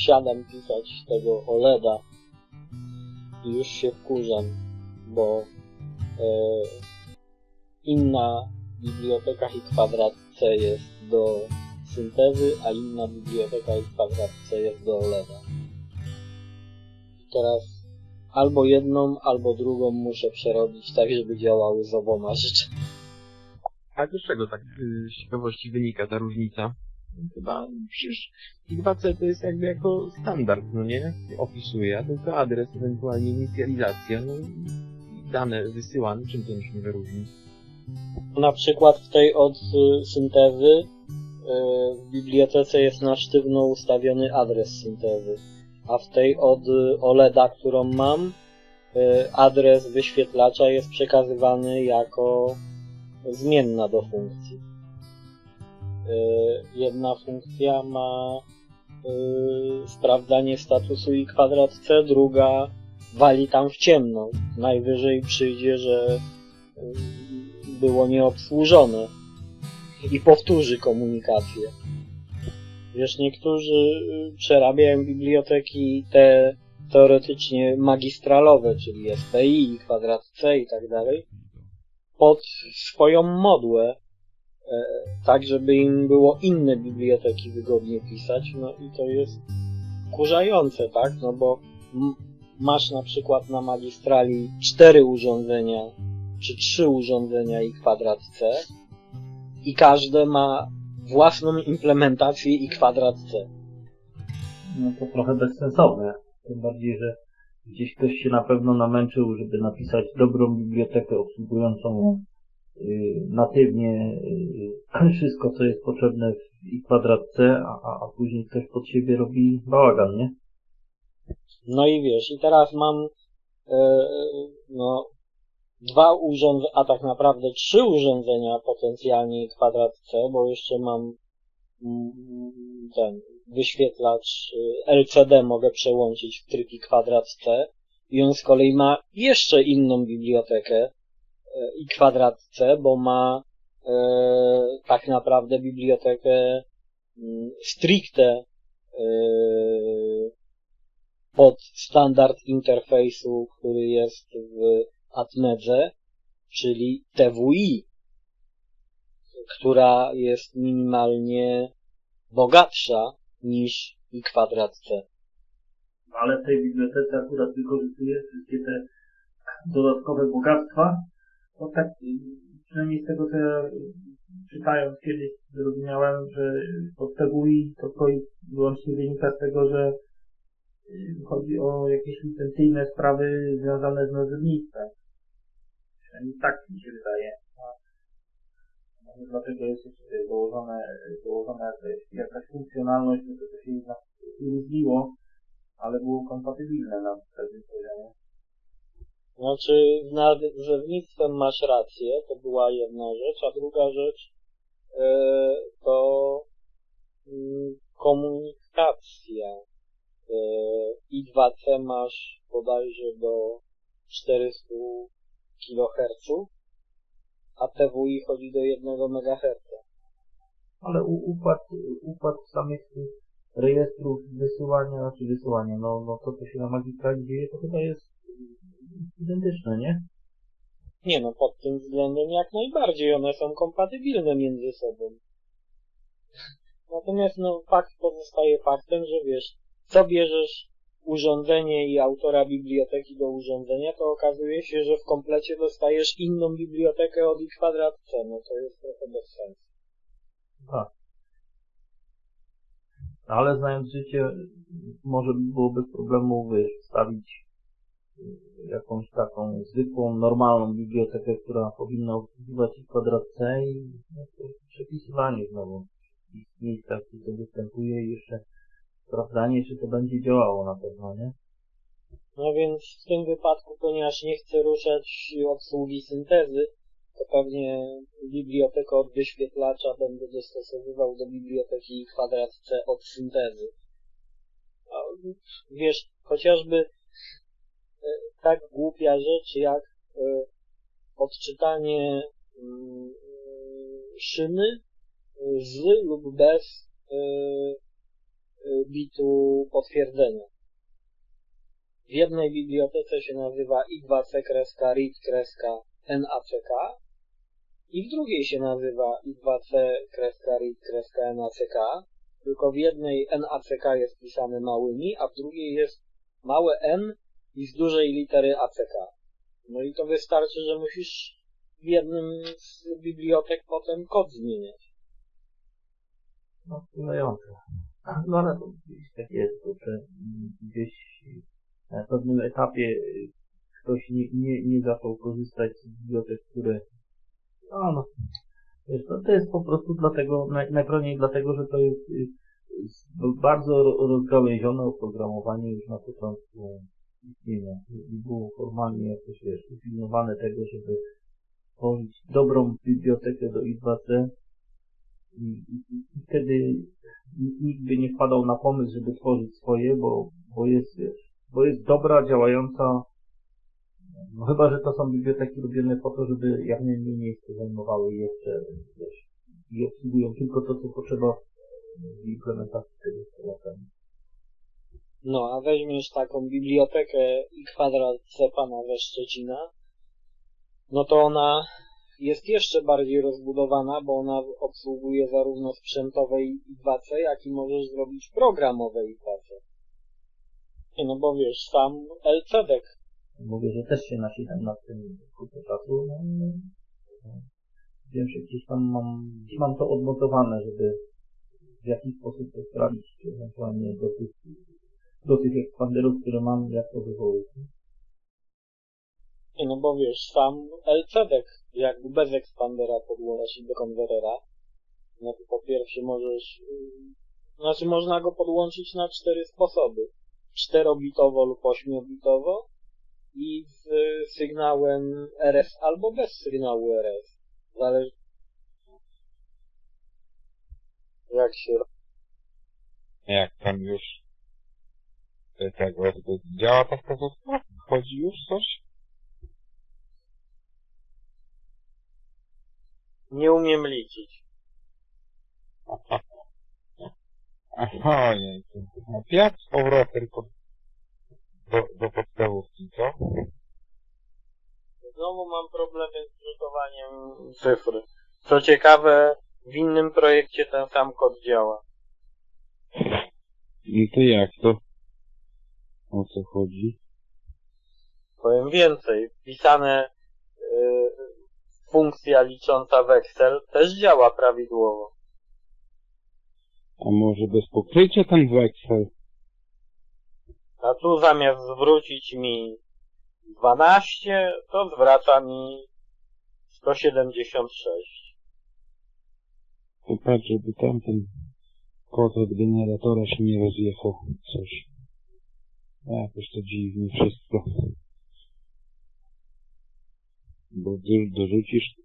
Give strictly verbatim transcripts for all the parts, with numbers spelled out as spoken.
siadam pisać tego OLEDa i już się wkurzam, bo e, inna biblioteka i kwadrat C jest do syntezy, a inna biblioteka i kwadrat C jest do OLEDa. I teraz albo jedną, albo drugą muszę przerobić tak, żeby działały z oboma rzeczami. A z czego tak z ciekawości wynika ta różnica? Chyba przecież I dwa C to jest jakby jako standard, no nie? Opisuje, a tylko adres, ewentualnie inicjalizacja, no i dane wysyłane, czym to się wyróżni? Na przykład w tej od syntezy w bibliotece jest na sztywno ustawiony adres syntezy, a w tej od OLEDa, którą mam, adres wyświetlacza jest przekazywany jako zmienna do funkcji. Jedna funkcja ma sprawdzanie statusu i kwadrat C, druga wali tam w ciemno. Najwyżej przyjdzie, że było nieobsłużone i powtórzy komunikację. Wiesz, niektórzy przerabiają biblioteki te teoretycznie magistralowe, czyli S P I, kwadrat C i tak dalej, pod swoją modłę, tak żeby im było inne biblioteki wygodnie pisać, no i to jest wkurzające, tak, no bo masz na przykład na magistrali cztery urządzenia, czy trzy urządzenia i kwadrat C i każde ma własną implementację i kwadrat C. No to trochę bezsensowne, tym bardziej, że gdzieś ktoś się na pewno namęczył, żeby napisać dobrą bibliotekę obsługującą yy, natywnie yy, wszystko, co jest potrzebne w i kwadrat C, a, a później ktoś pod siebie robi bałagan, nie? No i wiesz, i teraz mam yy, no dwa urządzenia, a tak naprawdę trzy urządzenia potencjalnie i kwadrat C, bo jeszcze mam ten wyświetlacz L C D, mogę przełączyć w tryb i kwadrat C i on z kolei ma jeszcze inną bibliotekę i kwadrat C, bo ma e, tak naprawdę bibliotekę stricte e, pod standard interfejsu, który jest w Atmedze, czyli T W I, która jest minimalnie bogatsza niż i kwadrat C. Ale w tej bibliotece akurat wykorzystuje wszystkie te dodatkowe bogactwa. No tak, przynajmniej z tego co ja czytając kiedyś zrozumiałem, że pod T W I to tylko i wyłącznie wynika z tego, że chodzi o jakieś licencyjne sprawy związane z nazewnictwem. Przynajmniej tak mi się wydaje. Dlatego jest dołożone, dołożona jakaś funkcjonalność, że to się jednak różniło, ale było kompatybilne na pewnym poziomie. Znaczy, z nazewnictwem masz rację, to była jedna rzecz, a druga rzecz yy, to yy, komunikacja. Yy, I dwa C masz bodajże do czterysta kiloherców, a T W I chodzi do jednego megaherca. Ale układ, układ samych rejestrów wysyłania, czy wysyłania, no, no to co się na magistrali dzieje, to chyba jest identyczne, nie? Nie no, pod tym względem jak najbardziej, one są kompatybilne między sobą. Natomiast no fakt pozostaje faktem, że wiesz, co bierzesz urządzenie i autora biblioteki do urządzenia, to okazuje się, że w komplecie dostajesz inną bibliotekę od i kwadrat C, no to jest trochę bez sensu. Tak. Ale znając życie, może było bez problemu wstawić jakąś taką zwykłą, normalną bibliotekę, która powinna obsługiwać i kwadrat C i no, przepisywanie znowu w miejscach, gdzie to występuje i jeszcze sprawdzanie, czy to będzie działało na pewno, nie? No więc w tym wypadku, ponieważ nie chcę ruszać obsługi syntezy, to pewnie bibliotekę od wyświetlacza będę dostosowywał do biblioteki kwadrat C od syntezy. Wiesz, chociażby tak głupia rzecz jak odczytanie szyny z lub bez y, bitu potwierdzenia. W jednej bibliotece się nazywa i dwa c kreska read kreska nack i w drugiej się nazywa i dwa c kreska read kreska nack, tylko w jednej nack jest pisane małymi, a w drugiej jest małe n i z dużej litery ack. No i to wystarczy, że musisz w jednym z bibliotek potem kod zmieniać. No, wpływające. No ale to gdzieś tak jest, to, że gdzieś na pewnym etapie ktoś nie, nie, nie zaczął korzystać z bibliotek, które no, no wiesz, to, to jest po prostu dlatego, naj, najprawdopodobniej dlatego, że to jest, jest bardzo rozgałęzione oprogramowanie już na początku istnienia i było formalnie jakoś, wiesz, upilnowane tego, żeby tworzyć dobrą bibliotekę do I dwa C i, i, i wtedy nikt by nie wpadał na pomysł, żeby tworzyć swoje, bo, bo jest, wiesz, bo jest dobra, działająca, no chyba, że to są biblioteki robione po to, żeby jak najmniej miejsca zajmowały jeszcze, wiesz, i obsługują tylko to, co potrzeba w implementacji tego programu. No, a weźmiesz taką bibliotekę i kwadrat C pana ze Szczecina, no to ona jest jeszcze bardziej rozbudowana, bo ona obsługuje zarówno sprzętowe I dwa C, jak i możesz zrobić programowe I dwa C. No bo wiesz, sam L C D. Mówię, że też się nasilam nad tym kupę czasu. No, no. Wiem, że gdzieś tam mam, gdzieś mam to odnotowane, żeby w jakiś sposób to sprawdzić, czy ewentualnie do tych, do tych ekspanderów, które mam, jak to wywołać. No bo wiesz, sam L C D, jakby bez ekspandera podłączyć do konwerera, no to po pierwsze możesz, znaczy można go podłączyć na cztery sposoby. czterobitowo lub ośmiobitowo i z sygnałem R S albo bez sygnału R S. Zależy jak się... Jak tam już tego, to działa ta wskazówka? Chodzi już coś? Nie umiem liczyć. Aha, Aha nie, to, to, jak z powrotem po, do, do podstawówki, co? Znowu mam problemy z drukowaniem cyfr. Co ciekawe, w innym projekcie ten sam kod działa. I to jak to? O co chodzi? Powiem więcej. Wpisane yy, funkcja licząca weksel też działa prawidłowo. A może bez pokrycia ten weksel? A tu zamiast zwrócić mi dwanaście, to zwraca mi sto siedemdziesiąt sześć. To patrz, żeby tamten kod od generatora się nie rozjechał. Coś. Jakoś to dziwnie wszystko. Bo do, dorzucisz...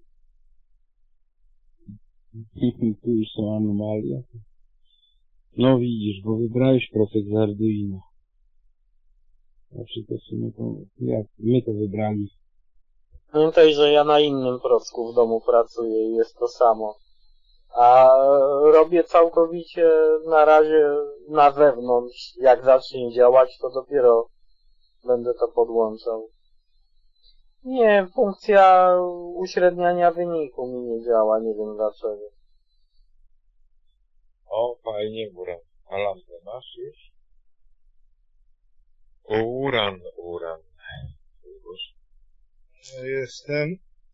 Tu już są anomalie. No widzisz, bo wybrałeś procek z Arduino. Znaczy to w sumie to... Jak my to wybrali. Pamiętaj, że ja na innym procku w domu pracuję i jest to samo. A robię całkowicie na razie na zewnątrz. Jak zacznie działać, to dopiero będę to podłączał. Nie, funkcja uśredniania wyniku mi nie działa, nie wiem dlaczego. O, fajnie, Uran. A lampę masz już? O, Uran, Uran. Ja jestem.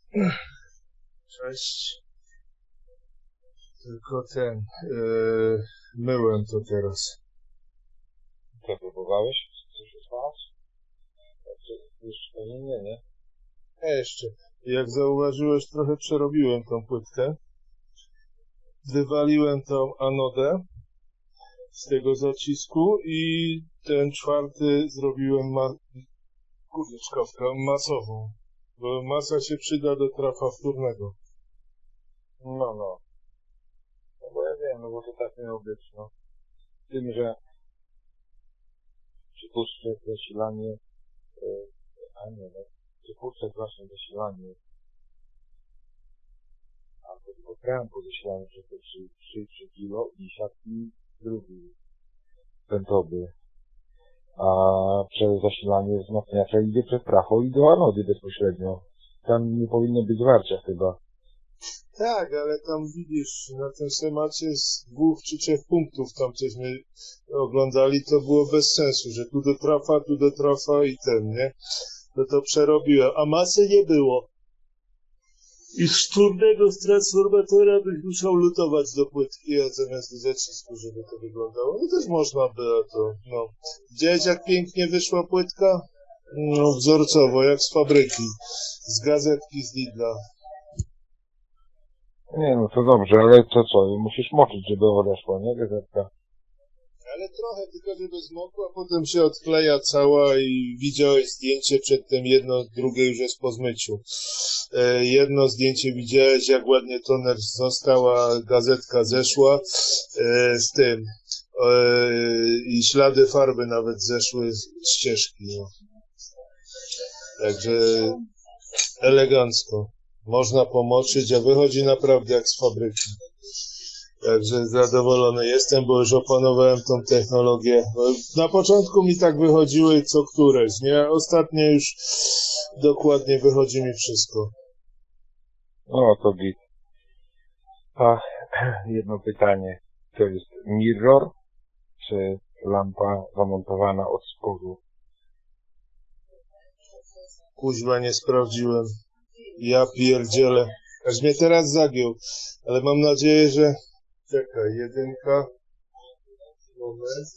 Cześć. Tylko ten, yy, myłem to teraz. Co, próbowałeś? Coś usmałaś? Już to nie, nie, nie? A jeszcze, jak zauważyłeś, trochę przerobiłem tą płytkę. Wywaliłem tą anodę z tego zacisku i ten czwarty zrobiłem ma... kurczkawka masową. Bo masa się przyda do trafa wtórnego. No, no. No bo ja wiem, no bo to tak miało być, no. Z tym, że przypuszczę zasilanie, yy, a nie, no, przypuszczę właśnie zasilanie, a to tylko kram po zasilaniu przez te trzy kilo i siatki drugi. pentowy. A przez zasilanie wzmacniacza idzie przez trafo i do anody bezpośrednio. Tam nie powinno być zwarcia chyba. Tak, ale tam widzisz, na tym schemacie z dwóch czy trzech punktów tam żeśmy oglądali, to było bez sensu, że tu do trafa, tu do trafa i ten, nie? No to przerobiłem, a masy nie było. I z sztórnego z transformatora byś musiał lutować do płytki, a zamiast do zacisku, żeby to wyglądało. No też można było to, no. Widziałeś, jak pięknie wyszła płytka? No, wzorcowo, jak z fabryki. Z gazetki z Lidla. Nie no, to dobrze, ale to co? Musisz moczyć, żeby odeszła, nie? Gazetka. Ale trochę, tylko żeby zmokła, potem się odkleja cała i widziałeś zdjęcie przedtem, jedno, drugie już jest po zmyciu. E, jedno zdjęcie widziałeś, jak ładnie toner została, gazetka zeszła e, z tym. E, I ślady farby nawet zeszły z ścieżki. No. Także elegancko. Można pomoczyć, a wychodzi naprawdę jak z fabryki. Także zadowolony jestem, bo już opanowałem tą technologię. Na początku mi tak wychodziły co któreś, nie? A ostatnio już dokładnie wychodzi mi wszystko. No to git. A jedno pytanie. To jest mirror, czy lampa zamontowana od spodu? Kuźwa, nie sprawdziłem. Ja pierdzielę. Aż mnie teraz zagiął. Ale mam nadzieję, że... Czekaj, jedynka. Moment.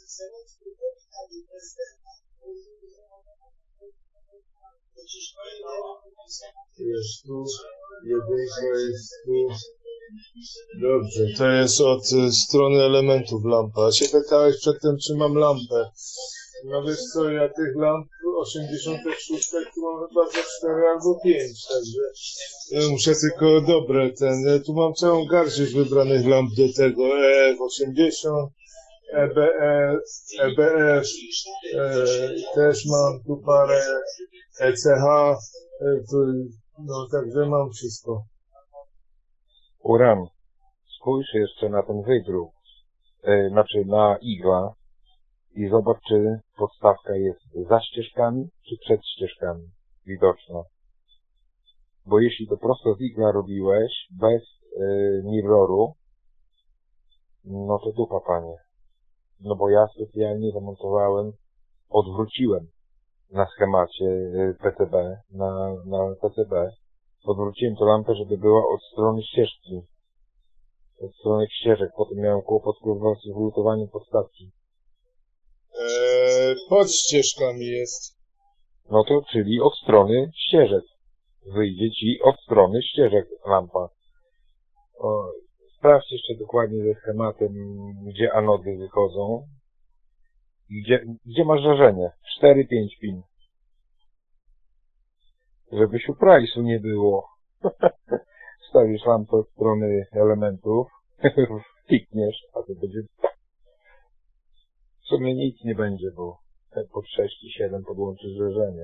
Jest tu. Jedynka jest tu. Dobrze, to jest od y, strony elementów lampa. Się pytałeś przedtem, czy mam lampę. No wiesz co, ja tych lamp osiemdziesiąt sześć tu mam chyba za cztery albo pięć, także ja muszę tylko dobre ten, tu mam całą garść już wybranych lamp do tego, E F osiemdziesiąt, E B E, E B F, e, też mam tu parę, E C H, e, tu, no także mam wszystko. Uran, spójrz jeszcze na ten wydruk, e, znaczy na igła i zobacz, czy podstawka jest za ścieżkami, czy przed ścieżkami widoczna. Bo jeśli to prosto z igła robiłeś, bez y, mirroru, no to dupa, panie. No bo ja specjalnie zamontowałem, odwróciłem na schemacie y, P C B, na, na P C B, odwróciłem tę lampę, żeby była od strony ścieżki, od strony ścieżek, potem miałem kłopot z wylutowaniem podstawki. Eee, pod ścieżkami jest. No to, czyli od strony ścieżek. Wyjdzie ci od strony ścieżek lampa. O, sprawdź jeszcze dokładnie ze schematem, gdzie anody wychodzą. I gdzie, gdzie masz żarzenie? cztery pięć pin. Żeby surprise'u nie było. Stawisz lampę od strony elementów, wtikniesz, a to będzie... W sumie nic nie będzie, bo pod sześć i siedem podłączysz żarzenie.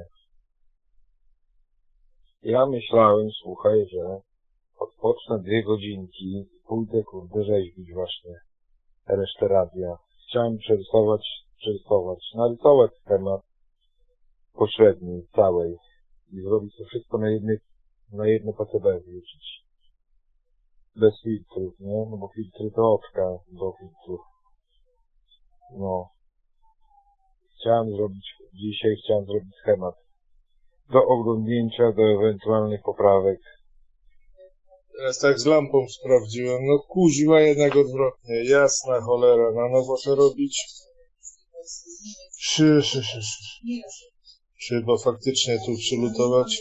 Ja myślałem, słuchaj, że odpocznę dwie godzinki i pójdę, kurde, rzeźbić właśnie resztę radia. Chciałem przerysować, przerysować, narysować schemat pośredni, całej i zrobić to wszystko na jedny, na jedno P C B wrzucić. Bez filtrów, nie? No bo filtry to oczka do filtrów. No. Chciałem zrobić, dzisiaj chciałem zrobić schemat. Do oglądnięcia, do ewentualnych poprawek. Teraz tak z lampą sprawdziłem. No kuźwa, jednak odwrotnie. Jasna cholera. Na nowo to robić. Szy, szy, szy, szy. Trzeba faktycznie tu przylutować.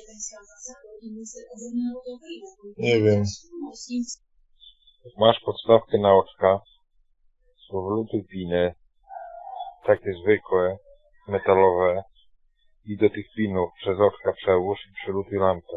Nie wiem. Masz podstawkę na oczka. Powlutuj piny. Takie zwykłe, metalowe. I do tych pinów przez oczka przełóż i przylutuj lampę.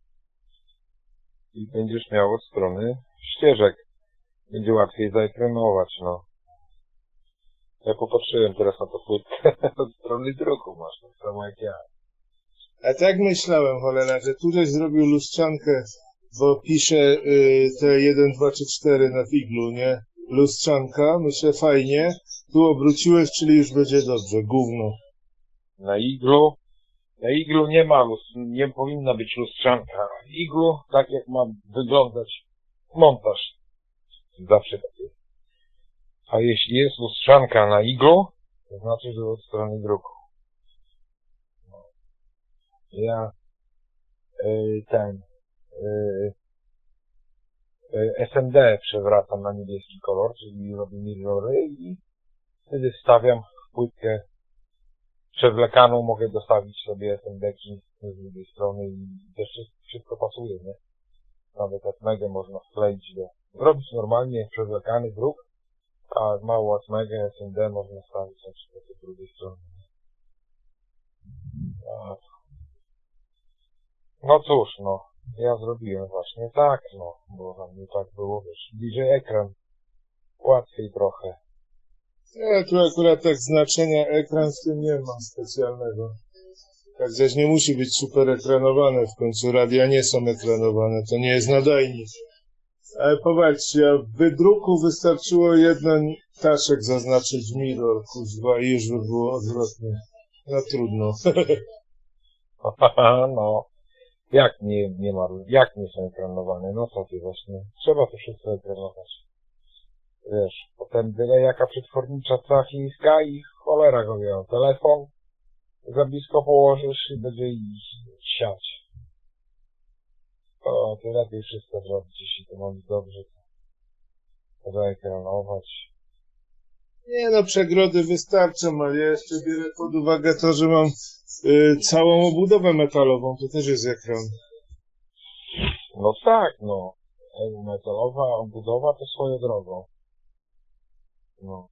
I będziesz miał od strony ścieżek. Będzie łatwiej zaekranować, no. Ja popatrzyłem teraz na to płytkę, od strony druku masz, tak samo jak ja. A tak myślałem, cholera, że tu żeś zrobił lustrzankę, bo pisze y, te jeden, dwa, trzy, cztery na figlu, nie? Lustrzanka, myślę fajnie. Tu obróciłeś, czyli już będzie dobrze. Gówno. Na iglu, na iglu nie ma, lus- nie powinna być lustrzanka. Na iglu, tak jak ma wyglądać montaż. Zawsze tak jest. A jeśli jest lustrzanka na iglu, to znaczy, że od strony druku. No. Ja y, ten y, y, S M D przewracam na niebieski kolor, czyli robię mirrory i wtedy wstawiam w płytkę przewlekaną, mogę dostawić sobie S M D-ki z drugiej strony i też wszystko pasuje, nie? Nawet asmegę można wkleić do... Robić normalnie przewlekany druk, a małą asmegę S M D można stawić na przykład z drugiej strony. A... No cóż, no. Ja zrobiłem właśnie tak, no. Bo dla mnie tak było, wiesz, bliżej ekran. Łatwiej trochę. Ja tu akurat tak znaczenia ekran w tym nie mam specjalnego. Tak zaś nie musi być super ekranowane, w końcu radia nie są ekranowane, to nie jest nadajnik. Ale popatrzcie, a w wydruku wystarczyło jeden taszek zaznaczyć mirror, kuźwa, i już by było odwrotnie. No trudno. No. Jak nie, nie ma, jak nie są ekranowane? No co ty właśnie? Trzeba to wszystko ekranować. Wiesz, potem byle jaka przetwornicza cała chińska i cholera go wie. Telefon za blisko położysz i będzie siać. To ty lepiej wszystko zrobić, jeśli to ma być dobrze. To zaekranować. Nie no, przegrody wystarczą, ale ja jeszcze biorę pod uwagę to, że mam y, całą obudowę metalową, to też jest ekran. No tak, no. Metalowa obudowa to swoją drogą. No.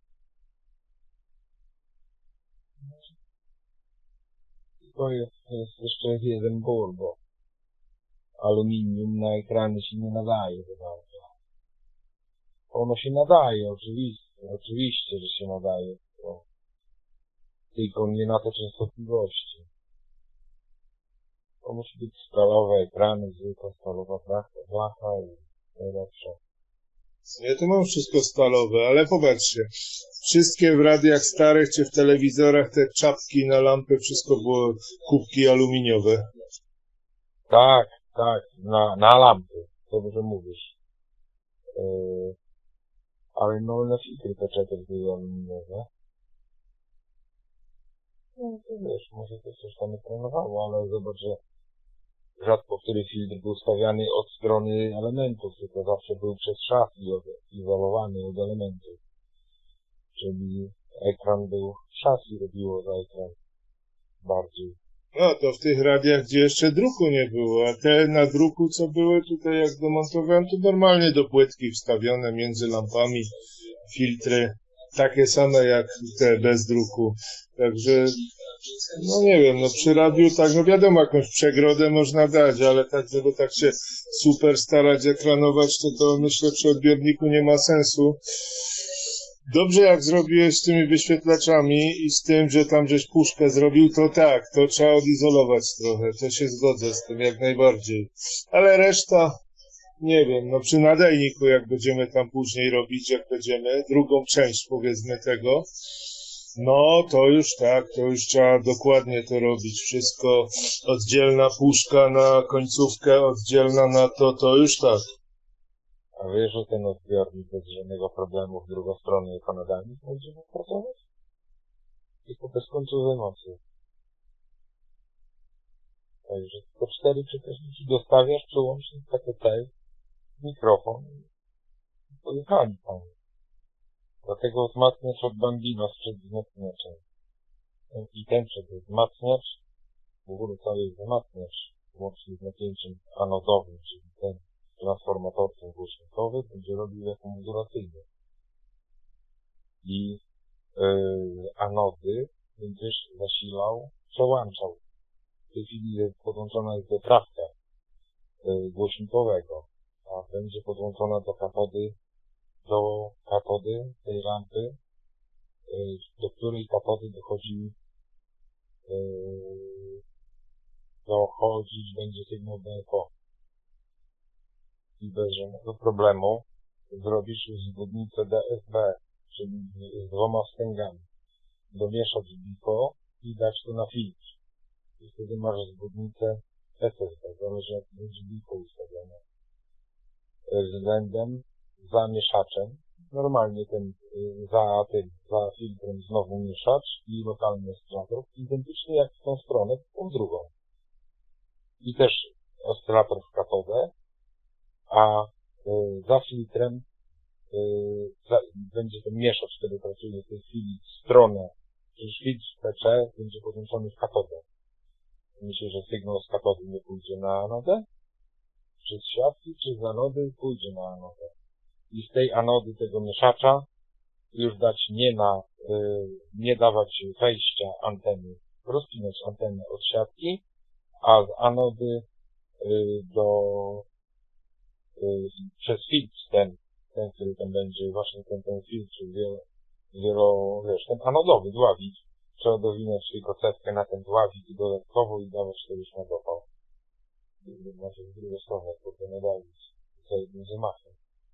To jest, to jest jeszcze jeden ból, bo aluminium na ekrany się nie nadaje za bardzo. Ono się nadaje, oczywiście, oczywiście, że się nadaje, to tylko nie na te częstotliwości. To musi być stalowe ekrany, zwykła stalowa blacha, blacha i najlepsza. Ja to mam wszystko stalowe, ale popatrzcie, wszystkie w radiach starych czy w telewizorach te czapki na lampy, wszystko było kubki aluminiowe. Tak, tak, na, na lampy, to dobrze mówisz. Yy, ale no na filtry te czepy były aluminiowe. No to wiesz, może to coś tam ekranowało, ale zobacz, że rzadko który filtr był stawiany od strony elementów, tylko zawsze był przez szaf izolowany od elementów. Czyli ekran był, szasi robiło za ekran bardziej. No to w tych radiach, gdzie jeszcze druku nie było, a te na druku co były tutaj jak demontowałem, to normalnie do płytki wstawione między lampami, filtry, takie same jak te bez druku. Także, no nie wiem, no przy radiu tak, no wiadomo, jakąś przegrodę można dać, ale tak, żeby tak się super starać ekranować, to to myślę przy odbiorniku nie ma sensu. Dobrze jak zrobiłeś z tymi wyświetlaczami i z tym, że tam żeś puszkę zrobił, to tak, to trzeba odizolować trochę, to się zgodzę z tym jak najbardziej. Ale reszta, nie wiem, no przy nadajniku jak będziemy tam później robić, jak będziemy, drugą część powiedzmy tego, no to już tak, to już trzeba dokładnie to robić, wszystko, oddzielna puszka na końcówkę, oddzielna na to, to już tak. A wiesz, że ten odbiornik bez żadnego problemu w drugą stronę jako nadajnik będzie pracować? Tylko bez końcowej mocy. Także tylko cztery przekaźniki dostawiasz, przyłącznik P T T, mikrofon i pojechali tam. Dlatego wzmacniacz od Bambino sprzed wzmacniaczem. I ten przed wzmacniacz, w ogóle cały wzmacniacz, łącznie z napięciem anodowym, czyli ten transformatorcem głośnikowy, będzie robił jako modulacyjny. I yy, anody będziesz zasilał, przełączał. W tej chwili podłączona jest doprawka yy, głośnikowego, a będzie podłączona do katody, do katody tej lampy, yy, do której katody dochodzi yy, dochodzić będzie sygnał D F O. I bez żadnego problemu zrobisz uzgodnicę D S B, czyli z dwoma wstęgami. Domieszać biko i dać to na filtr. I wtedy masz zbudnicę S S D, zależy jak będzie biko ustawione. Względem za mieszaczem. Normalnie ten za tym, za filtrem znowu mieszacz i lokalny oscylator. Identycznie jak w tą stronę, tą drugą. I też oscylator w katodę, a y, za filtrem y, za, będzie ten mieszacz, który pracuje w tej chwili w stronę, czyli filtr P C będzie podłączony w katodę. Myślę, że sygnał z katody nie pójdzie na anodę, czy z siatki, czy z anody pójdzie na anodę. I z tej anody tego mieszacza już dać nie na, y, nie dawać wejścia anteny, rozpinać antenę od siatki, a z anody y, do y, przez filtr ten, ten, który tam będzie, właśnie ten, ten filtr wielo, wielo, wiesz, ten anodowy dławik, trzeba dowinąć tylko cewkę na ten dławik i dodatkowo i dawać to już na dopał. Znaczy z drugiej strony, kurde, nadawić za jednym zamachem.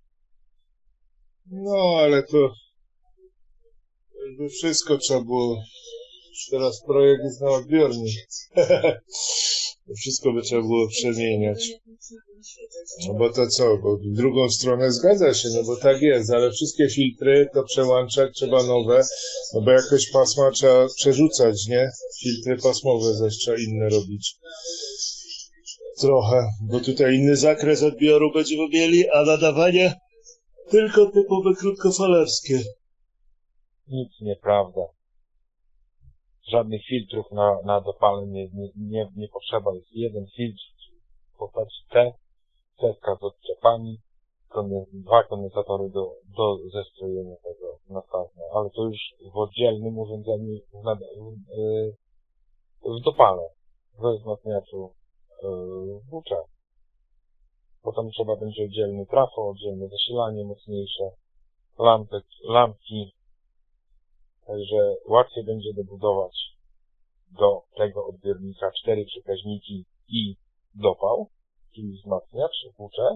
No, ale to jakby wszystko trzeba było. Już teraz projekt jest na odbiornik. To wszystko by trzeba było przemieniać. No bo to co? Bo w drugą stronę zgadza się, no bo tak jest, ale wszystkie filtry to przełączać trzeba nowe, no bo jakoś pasma trzeba przerzucać, nie? Filtry pasmowe zaś trzeba inne robić. Trochę, bo tutaj inny zakres odbioru będziemy mieli, a nadawanie tylko typowe krótkofalerskie. Nic nieprawda. Żadnych filtrów na, na dopale nie, nie, nie, nie potrzeba. Jest jeden filtr w postaci C, cewka z odczepami, konde, dwa kondensatory do, do zestrojenia tego nastawne, ale to już w oddzielnym urządzeniu w, nad, w, w dopale, we wzmacniaczu w W C. Potem trzeba będzie oddzielny trafo, oddzielne zasilanie mocniejsze, lampek, lampki. Także łatwiej będzie dobudować do tego odbiornika cztery przekaźniki i dopał, czyli wzmacniacz W C,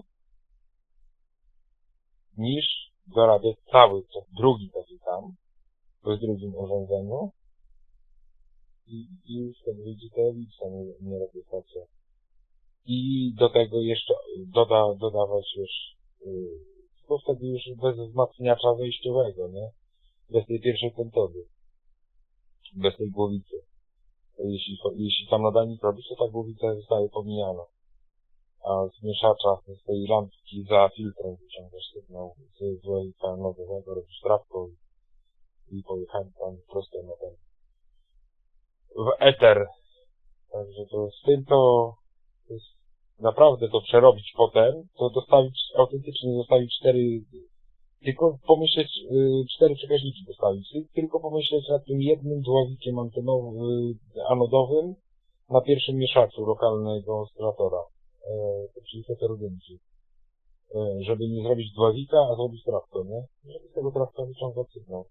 niż dorabiać cały drugi taki tam, w drugim urządzeniu i, i już tak wyjdzie ta elipsa, nie, nie robię stacja. I do tego jeszcze doda, dodawać już, yy, bo wtedy już bez wzmacniacza wejściowego, nie? Bez tej pierwszej pentody. Bez tej głowicy. Jeśli, jeśli tam nadajnik robisz, to ta głowica zostaje pomijana. A z mieszacza, z tej lampki za filtrem wyciągasz sygnał z dwojga nowego, robisz trawką i pojechałem tam prosto na ten w eter. Także to z tym to, to jest naprawdę to przerobić potem, to dostawić, autentycznie zostawić cztery, tylko pomyśleć, y, cztery przekaźniki dostawić, tylko pomyśleć nad tym jednym dławikiem antenowym, y, anodowym na pierwszym mieszaczu lokalnego oscylatora, y, czyli heterodynki. Y, żeby nie zrobić dławika, a zrobić trawkę, nie? Żeby z tego trawka wyciągać sygnał.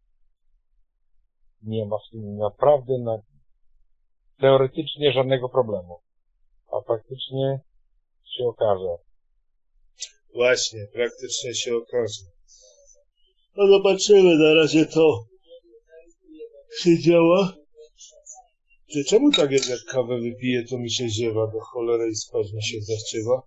Nie ma z tym naprawdę na, teoretycznie żadnego problemu. A faktycznie się okaże. Właśnie, praktycznie się okaże. No zobaczymy, na razie to się działa. Ty czemu tak jest, jak kawę wypiję, to mi się ziewa do cholery i spać mi się zachciewa?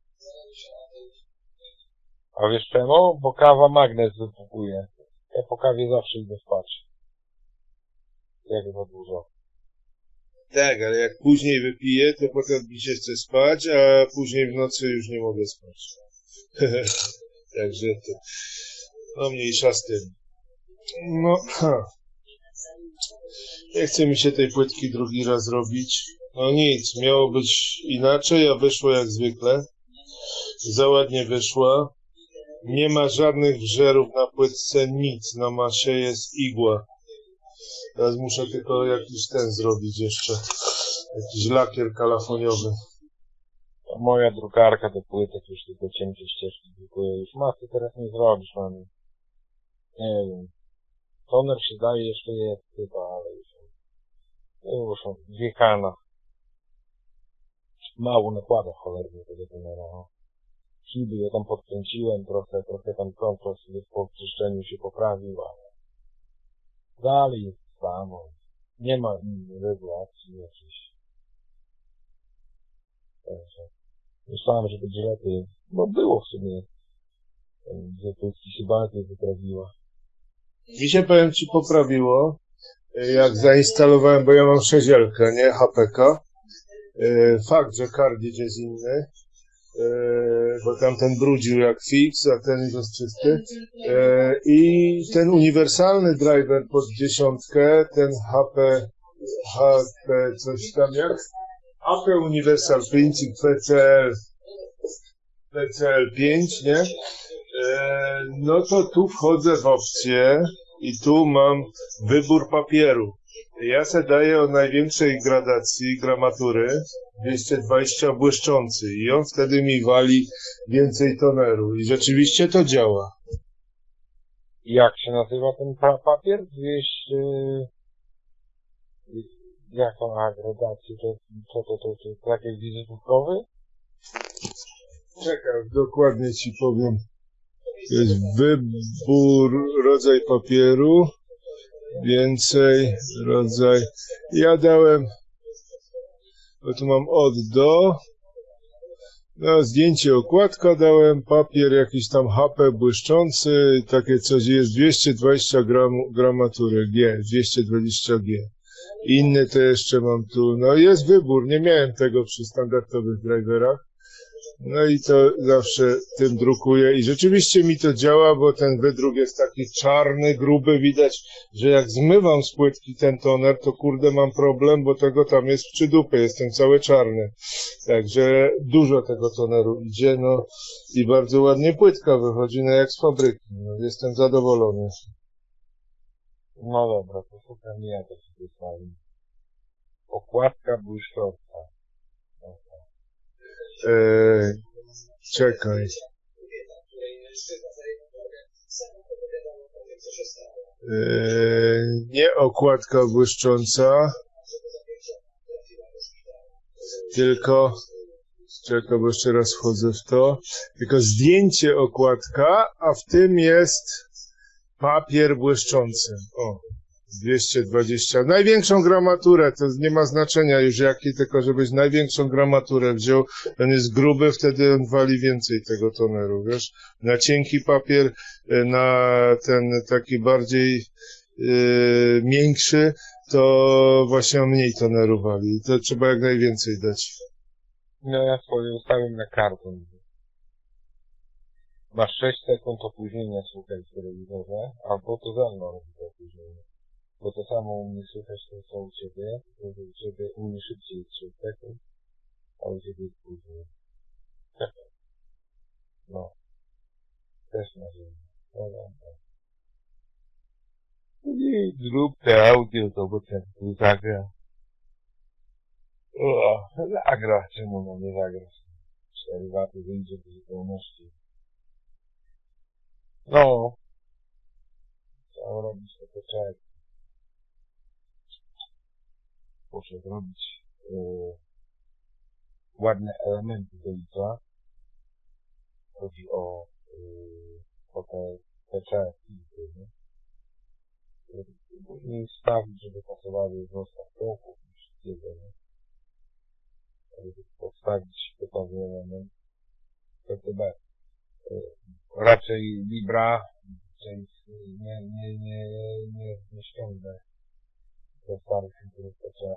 A wiesz czemu? Bo kawa magnes wypukuje. Ja po kawie zawsze idę spać. Jak za dużo. Tak, ale jak później wypiję, to potem mi się chce spać, a później w nocy już nie mogę spać. Także to... No mniejsza z tym. No, ha. Nie chce mi się tej płytki drugi raz robić. No nic, miało być inaczej, a wyszło jak zwykle. Za ładnie wyszła. Nie ma żadnych wżerów na płytce, nic. Na masie jest igła. Teraz muszę tylko jakiś ten zrobić jeszcze. Jakiś lakier kalafoniowy. Moja drukarka do płytek już tylko cienkie ścieżki drukuje. Już masy teraz nie zrobisz, mam. Nie wiem. Toner się daje, jeszcze jest chyba, ale już już wiekana. Mało nakłada cholernie tego tonera. No. Śluby ja tam podkręciłem trochę, trochę tam kontrol sobie po czyszczeniu się poprawił, ale Dalej jest samo. Nie ma innej regulacji jakiejś. Także myślałem, że będzie lepiej. No było w sumie. Że Polski się bardziej wyprawiła. Mi się, powiem ci, poprawiło, jak zainstalowałem, bo ja mam sześcielkę, nie? H P K. Fakt, że kardić jest inny, bo tamten brudził jak fix, a ten jest czysty. I ten uniwersalny driver pod dziesiątkę, ten H P, H P coś tam jak? H P Universal Princip P C L, P C L pięć, nie? No to tu wchodzę w opcję i tu mam wybór papieru. Ja se daję o największej gradacji gramatury dwieście dwadzieścia błyszczący i on wtedy mi wali więcej toneru i rzeczywiście to działa. Jak się nazywa ten pa papier? dwieście... Jak to ma gradację? To, co to, to, to, to jakiś wizytówkowy? Czekaj, dokładnie ci powiem. To jest wybór, rodzaj papieru, więcej, rodzaj. Ja dałem, bo tu mam od do, no zdjęcie, okładka dałem, papier jakiś tam H P błyszczący, takie coś jest, dwieście dwadzieścia gram, gramatury G, dwieście dwadzieścia G. Inny to jeszcze mam tu, no jest wybór, nie miałem tego przy standardowych driverach. No i to zawsze tym drukuję i rzeczywiście mi to działa, bo ten wydruk jest taki czarny, gruby, widać, że jak zmywam z płytki ten toner, to kurde mam problem, bo tego tam jest w przydupie, jestem cały czarny. Także dużo tego toneru idzie, no i bardzo ładnie płytka wychodzi, no jak z fabryki, no, jestem zadowolony. No dobra, to szukam ja to sobie stawię. Okładka błyszcząca. Eee, czekaj. Eee, nie okładka błyszcząca, tylko, czekaj, bo jeszcze raz wchodzę w to, tylko zdjęcie okładka, a w tym jest papier błyszczący. O, dwieście dwadzieścia. Największą gramaturę, to nie ma znaczenia już jaki, tylko żebyś największą gramaturę wziął. On jest gruby, wtedy on wali więcej tego toneru, wiesz. Na cienki papier, na ten taki bardziej yy, miększy, to właśnie on mniej toneru wali. To trzeba jak najwięcej dać. No ja swoje ustawiam na karton. Masz sześć sekund opóźnienia, słuchaj, w telewizorze, albo to za mną robi to opóźnienie. Bo to samo u mnie słychać, to co u ciebie, to u ciebie u mnie szybciej jest sześć sekund, a u ciebie jest później. No. Też na ziemi. No dobra. I zrób te audio, to bo ten tu zagra. O, zagra, czemu no nie zagra? cztery waty wyjdzie do zupełności. No. Trzeba robić to poczek. Muszę zrobić yy, ładne elementy do lica. Chodzi o, yy, o te P C filtry, później stawić, żeby pasowały w rozstaw kroków i wszystkiego, nie? Żeby podstawić gotowy element P C B. Yy, raczej Libra, czyli nie, nie, nie, nie, nie ściągnę do starych filtrów P C.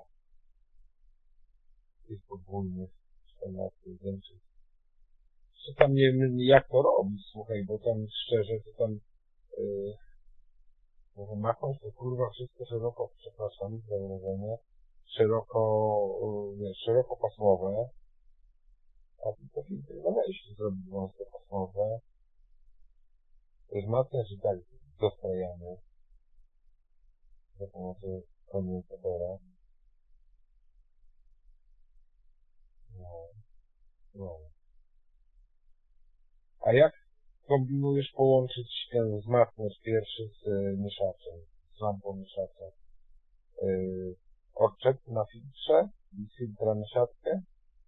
Jest podwójny, czternaście zdjęciów. Co tam nie wiem jak to robić, słuchaj, bo tam szczerze to tam yy, może machnąć to kurwa wszystko szeroko, przepraszam za wyrażenie, szeroko, yy, wiesz, szerokopasmowe, a to filtry no weź zrobić wąskopasmowe, wzmacniać i tak dostajemy za pomocą komunikatora. No, no. A jak kombinujesz połączyć ten wzmacniacz pierwszy z y, mieszaczem, z lampą mieszacza? Yy, odczep na filtrze i z filtra na siatkę?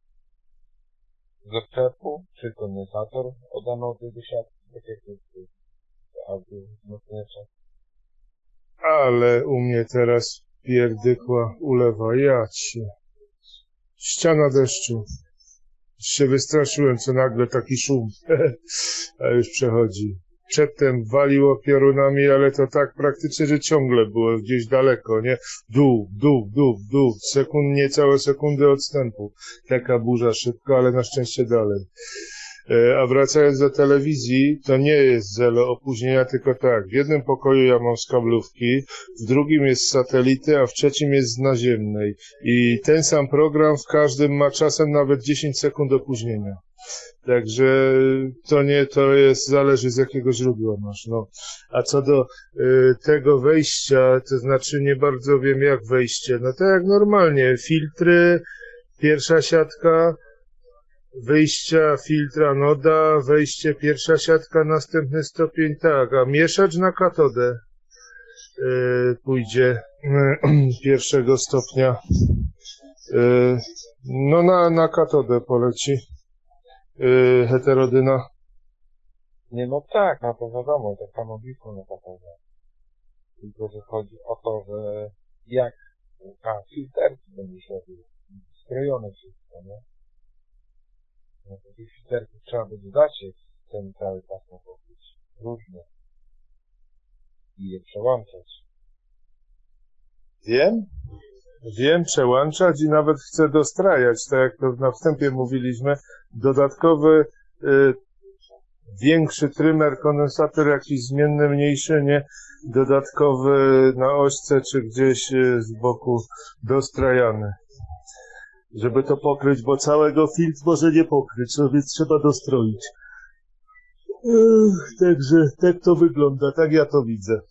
Z odczepu, czy kondensator od anody do siatki, tak jak jest audio wzmacniacza? Ale u mnie teraz pierdykła ulewa, ja cię. Ściana deszczu. Się wystraszyłem, co nagle taki szum. A już przechodzi. Przedtem waliło piorunami, ale to tak praktycznie, że ciągle było gdzieś daleko, nie? Dół, dół, dół, dół. Sekund, niecałe sekundy odstępu. Taka burza szybko, ale na szczęście dalej. A wracając do telewizji, to nie jest zero opóźnienia, tylko tak. W jednym pokoju ja mam z kablówki, w drugim jest z satelity, a w trzecim jest z naziemnej. I ten sam program w każdym ma czasem nawet dziesięć sekund opóźnienia. Także to nie, to jest, zależy z jakiego źródła masz, no. A co do y, tego wejścia, to znaczy nie bardzo wiem jak wejście, no to jak normalnie, filtry, pierwsza siatka, wyjścia, filtra, noda, wejście, pierwsza siatka, następny stopień, tak, a mieszacz na katodę y, pójdzie y, pierwszego stopnia, y, no na, na katodę poleci. Yy, heterodyna. Nie, no tak, no to wiadomo, to samo blisko na katodę. Tylko, że chodzi o to, że jak, a filterki będziesz robił, skrojone wszystko, nie? No to tych filterków trzeba będzie dać ten cały pasmo pokryć. Różne. I je przełączać. Wiem? Wiem przełączać i nawet chcę dostrajać, tak jak to na wstępie mówiliśmy, dodatkowy y, większy trymer, kondensator jakiś zmienny, mniejszy, nie? Dodatkowy na ośce czy gdzieś y, z boku dostrajany. Żeby to pokryć, bo całego filtr może nie pokryć, no więc trzeba dostroić. Ech, także tak to wygląda, tak ja to widzę.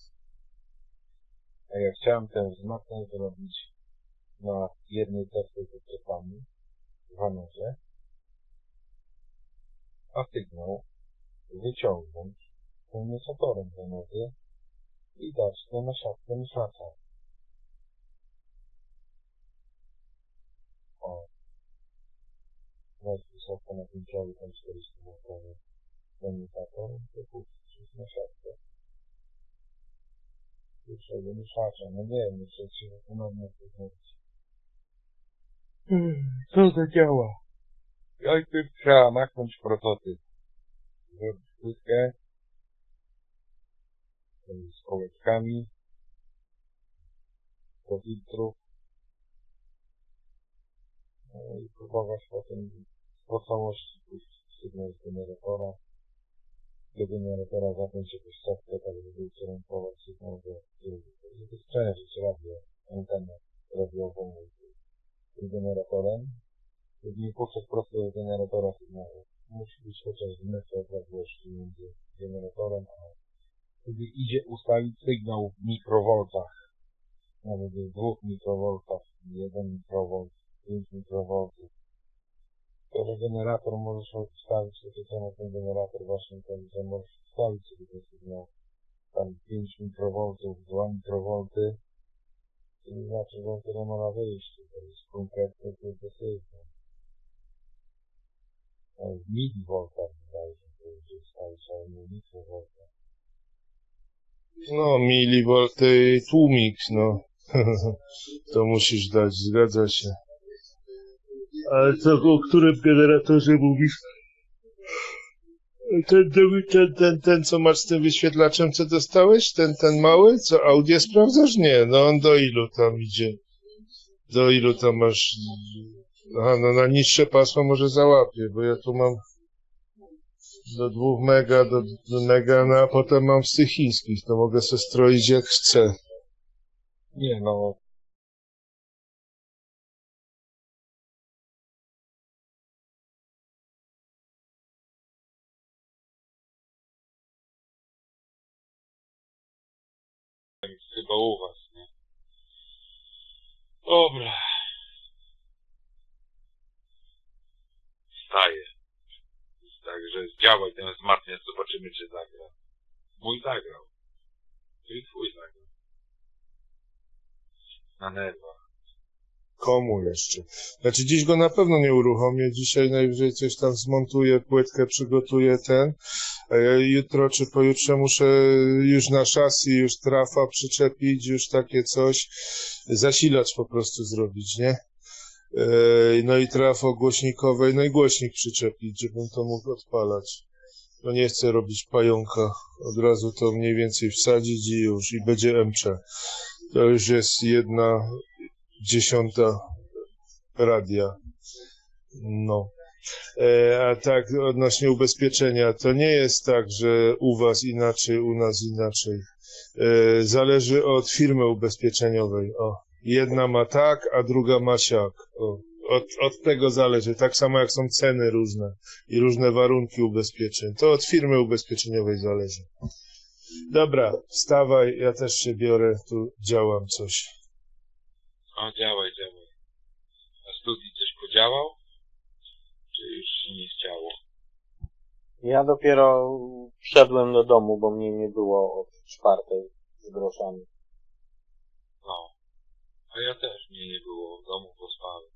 A ja chciałem ten wzmacniacz zrobić na jednej testy z odczepami w Hanorze, a sygnał wyciągnąć kondensatorem do nowy i dać to na siatkę mieszacza. O. Weź wysoko na pięciowy ten czterysta wotowy kondensator i puścić na siatkę. Pierwszego mieszacza, no nie wiem, jeszcze trzeba ponownie to zrobić. Co to działa? Najpierw trzeba machnąć prototyp. Zrobić płytkę z kołeczkami do filtrów. No i próbować potem po całości puścić sygnał z generatora. Do generatora zapiąć jakąś stopkę, tak żeby ukierunkować sygnał do drugiego. Żeby sprzężyć radio, antenę radiową z generatorem. Żeby nie puszczać prosto do generatora sygnału. Musi być chociaż w metr odległości między generatorem, a wtedy idzie ustalić sygnał w mikrowoltach. Nawet w dwóch mikrowoltach, jeden mikrowolt, pięć mikrowoltów. To, że generator możesz ustawić, to co na ten generator właśnie ten, że możesz ustawić sobie ten sygnał. Tam pięć mikrowoltów, dwa mikrowolty. To nie znaczy, że on tyle ma na wyjściu. To jest konkretny tylko sygnał. W milivoltach wydaje się, że będzie ustawić, ale nie mikrovoltach. No, milivolty i tłumik, no. To musisz dać, zgadza się. Ale co, o którym generatorze mówisz? Ten, ten, ten, ten, co masz z tym wyświetlaczem, co dostałeś? Ten, ten mały? Co, audio sprawdzasz? Nie, no on do ilu tam idzie? Do ilu tam masz? Aha, no na niższe pasmo może załapie, bo ja tu mam do dwóch mega, do, do mega, no a potem mam z tych chińskich, to mogę sobie stroić jak chcę. Nie no. Chyba u was, nie? Dobra. Wstaję. Także działaj ten wzmacniacz, zobaczymy czy zagra. Mój zagrał. Czyli twój zagrał. Na nerwach. Komu jeszcze? Znaczy dziś go na pewno nie uruchomię, dzisiaj najwyżej coś tam zmontuję, płytkę przygotuję ten, a ja jutro czy pojutrze muszę już na szasi, już trafa przyczepić, już takie coś, zasilacz po prostu zrobić, nie? No i trafo głośnikowej, no i głośnik przyczepić, żebym to mógł odpalać. No nie chcę robić pająka, od razu to mniej więcej wsadzić i już, i będzie M C. To już jest jedna dziesiąta radia. No. E, a tak, odnośnie ubezpieczenia, to nie jest tak, że u was inaczej, u nas inaczej. E, zależy od firmy ubezpieczeniowej. O. Jedna ma tak, a druga ma siak. O. Od, od tego zależy, tak samo jak są ceny różne i różne warunki ubezpieczeń. To od firmy ubezpieczeniowej zależy. Dobra, wstawaj, ja też się biorę, tu działam coś. O, działaj, działaj. A studii coś podziałał? Czy już się nie chciało? Ja dopiero wszedłem do domu, bo mnie nie było od czwartej z groszami. No. A ja też mnie nie było w domu, pospałem.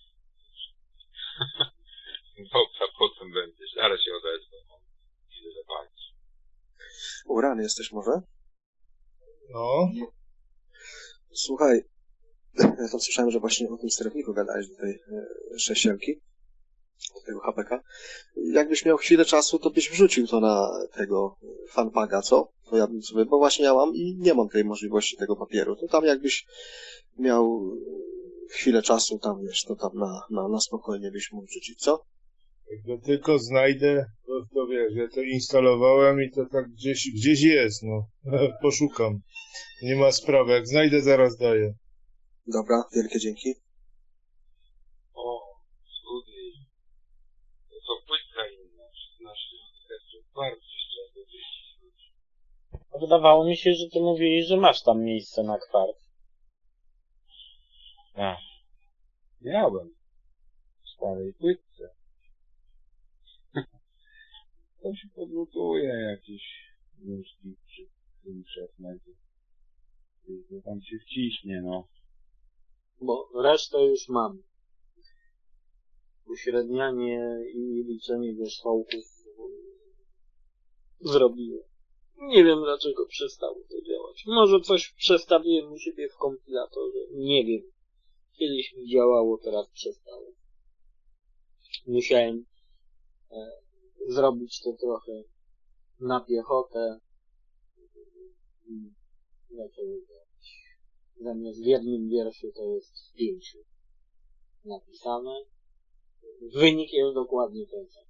Dobra, potem będzie. Zaraz się odezwę. Idę zapalić. Uran jesteś może? No. Słuchaj, ja to słyszałem, że właśnie o tym sterowniku gadałeś do tej e, sześcielki, do tego H P K. Jakbyś miał chwilę czasu, to byś wrzucił to na tego fanpaga, co? To ja bym sobie, bo właśnie ja mam i nie mam tej możliwości tego papieru. To tam jakbyś miał chwilę czasu, tam wiesz, to tam na, na, na spokojnie byś mógł wrzucić, co? Jak go tylko znajdę, to, to wiesz, ja to instalowałem i to tak gdzieś, gdzieś jest, no. Poszukam. Nie ma sprawy, jak znajdę, zaraz daję. Dobra, wielkie dzięki. O, studii. To to płytka inna. szesnaście herców. Bardzo trzeba do wyjść. Wydawało mi się, że ty mówili, że masz tam miejsce na kwart. Tak. Miałem. W starej płytce. To się podlutuje jakieś nóżki przy tym szefnedzie. To tam się wciśnie, no. Bo resztę już mam. Uśrednianie i liczenie wierzchołków zrobiłem. Nie wiem, dlaczego przestało to działać. Może coś przestawiłem u siebie w kompilatorze. Nie wiem. Kiedyś mi działało, teraz przestało. Musiałem e, zrobić to trochę na piechotę. Zaczęło działać. Zamiast w jednym wierszu to jest w pięciu napisane. Wynik jest dokładnie ten sam.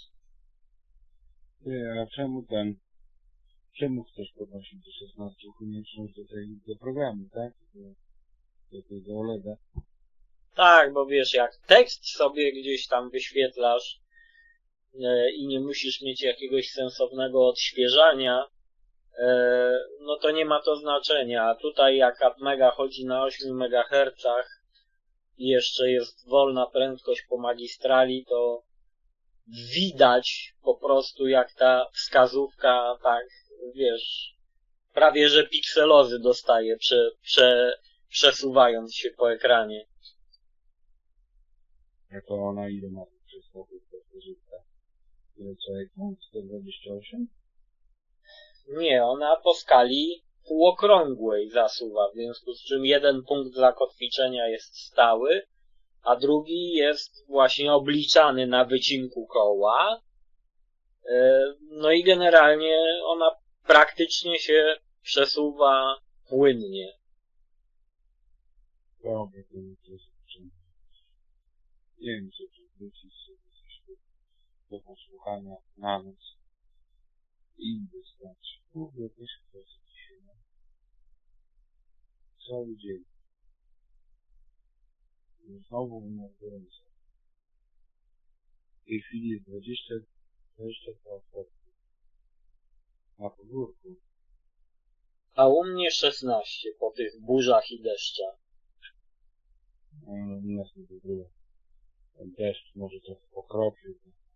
Ty, a czemu ten... Czemu chcesz podnosić do szesnastu konieczność do tej, do programu, tak? Do, do tego OLEDa. Tak, bo wiesz, jak tekst sobie gdzieś tam wyświetlasz e, i nie musisz mieć jakiegoś sensownego odświeżania, e, no to nie ma to znaczenia. A tutaj jak Atmega chodzi na ośmiu megahercach i jeszcze jest wolna prędkość po magistrali, to widać po prostu jak ta wskazówka, tak, wiesz, prawie że pikselozy dostaje, prze, prze, przesuwając się po ekranie. A to ona ile ma przez pokój ta ile co ekran? sto dwadzieścia osiem? Nie, ona po skali półokrągłej zasuwa, w związku z czym jeden punkt zakotwiczenia jest stały, a drugi jest właśnie obliczany na wycinku koła. No i generalnie ona praktycznie się przesuwa płynnie. Dobra, to nie to jest nie wiem, co tu wrócić sobie coś do posłuchania na noc. Inny stać. Kurde, też kwestia dzisiaj, no. Cały dzień. Znowu u nas gorąco. W tej chwili jest dwadzieścia, dwadzieścia dwa stopnie. Na podwórku. A u mnie szesnaście po tych burzach i deszczach. No, u nas nie w ogóle. Ten deszcz może trochę pokropił.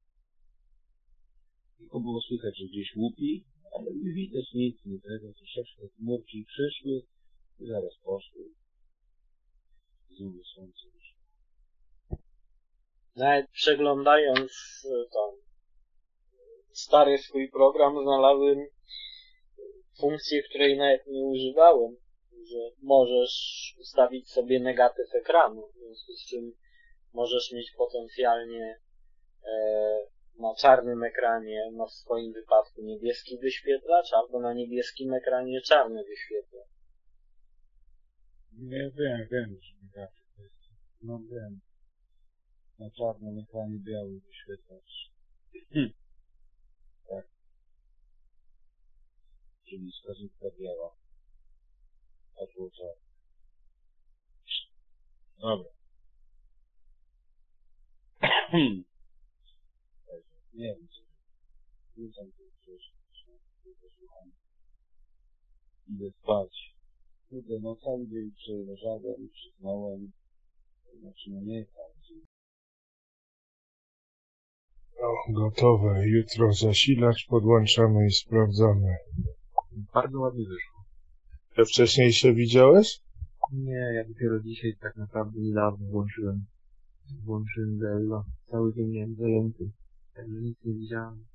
Tylko było słychać, że gdzieś łupi, ale nie widać nic, nie tego. Troszeczkę chmurki przyszły i zaraz poszły. dwa miesiące już. Nawet przeglądając tam stary swój program, znalazłem funkcję, której nawet nie używałem, że możesz ustawić sobie negatyw ekranu, w związku z czym możesz mieć potencjalnie e, na czarnym ekranie, no w swoim wypadku niebieski wyświetlacz, albo na niebieskim ekranie czarny wyświetlacz. Nie wiem, wiem, że negatyw jest. No wiem. Na czarnym ekranie biały wyświetlacz. Hm. Tak. Czyli wskazówka biała. A tu czarny. Dobra. Nie wiem, co. Rzucam tu coś. Idę spać. Kurde, no cały dzień przeleżałem i przyznałem. Znaczy, no nie cały dzień. No, gotowe. Jutro zasilacz podłączamy i sprawdzamy. Bardzo ładnie wyszło. To wcześniej się widziałeś? Nie, ja dopiero dzisiaj tak naprawdę niedawno włączyłem. Włączyłem Zelda. Cały dzień miałem zajęty. Także nic nie widziałem.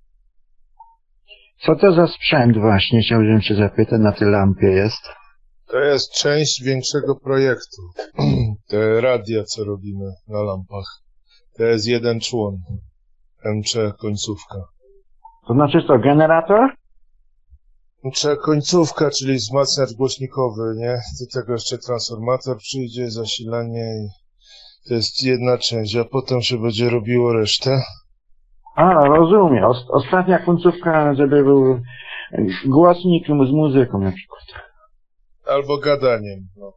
Co to za sprzęt właśnie, chciałbym się zapytać, na tej lampie jest? To jest część większego projektu. Te radia, co robimy na lampach. To jest jeden człon. M C końcówka. To znaczy to generator? M C końcówka, czyli wzmacniacz głośnikowy, nie? Do tego jeszcze transformator przyjdzie, zasilanie i to jest jedna część, a potem się będzie robiło resztę. A, rozumiem. Ost ostatnia końcówka, żeby był głośnik z muzyką na przykład. Albo gadaniem, no.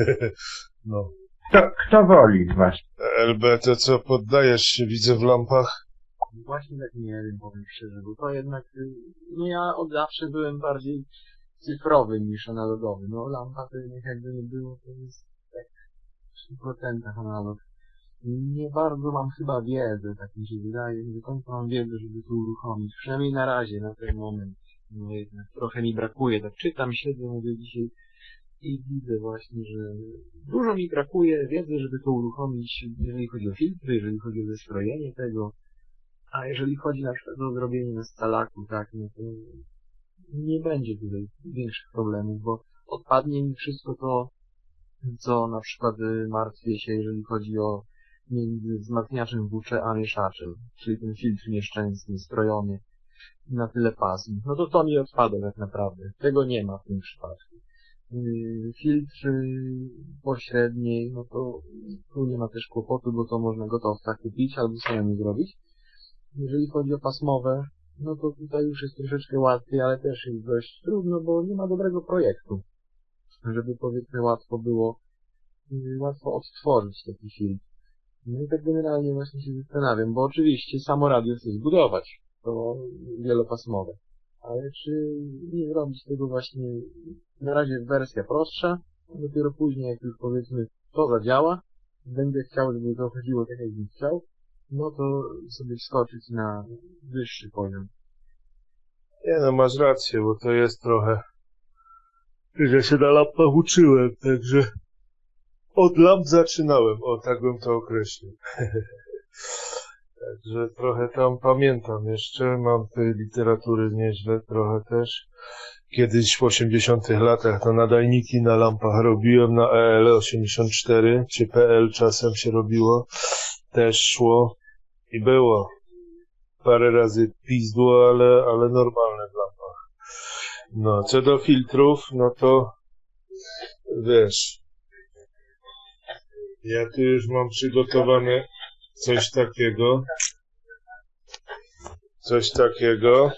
No. Kto, kto woli właśnie? L B, to co poddajesz się, widzę w lampach? Właśnie tak nie wiem, powiem szczerze, bo to jednak, no ja od zawsze byłem bardziej cyfrowy niż analogowy. No lampa to jednak jakby nie było, to jest tak w stu procentach analog. Nie bardzo mam chyba wiedzę, tak mi się wydaje, nie do końca mam wiedzę, żeby to uruchomić. Przynajmniej na razie, na ten moment. No jednak trochę mi brakuje, tak czytam, siedzę, mówię dzisiaj i widzę właśnie, że dużo mi brakuje wiedzy, żeby to uruchomić, jeżeli chodzi o filtry, jeżeli chodzi o zestrojenie tego. A jeżeli chodzi na przykład o zrobienie na scalaku, tak, no to nie będzie tutaj większych problemów, bo odpadnie mi wszystko to, co na przykład martwię się, jeżeli chodzi o między wzmacniaczem W C a mieszaczem, czyli ten filtr nieszczęsny, strojony na tyle pasm. No to to mi odpada tak naprawdę. Tego nie ma w tym przypadku. Filtr pośredniej, no to tu nie ma też kłopotu, bo to można gotowca kupić albo samemu zrobić. Jeżeli chodzi o pasmowe, no to tutaj już jest troszeczkę łatwiej, ale też jest dość trudno, bo nie ma dobrego projektu, żeby powiedzmy łatwo było, łatwo odtworzyć taki filtr. No i tak generalnie właśnie się zastanawiam, bo oczywiście samo radio chcę zbudować, to wielopasmowe, ale czy nie zrobić tego właśnie na razie wersja prostsza, a dopiero później jak już powiedzmy to zadziała, będę chciał, żeby to chodziło tak jak bym chciał, no to sobie wskoczyć na wyższy poziom. Nie no, masz rację, bo to jest trochę... Ja się na lampach uczyłem, także... Od lamp zaczynałem, o tak bym to określił. Także trochę tam pamiętam jeszcze, mam tej literatury nieźle trochę też. Kiedyś w osiemdziesiątych latach to nadajniki na lampach robiłem, na E L osiemdziesiąt cztery, czy P L czasem się robiło. Też szło i było. Parę razy pizdło, ale, ale normalne w lampach. No, co do filtrów, no to wiesz, ja tu już mam przygotowane coś takiego. Coś takiego.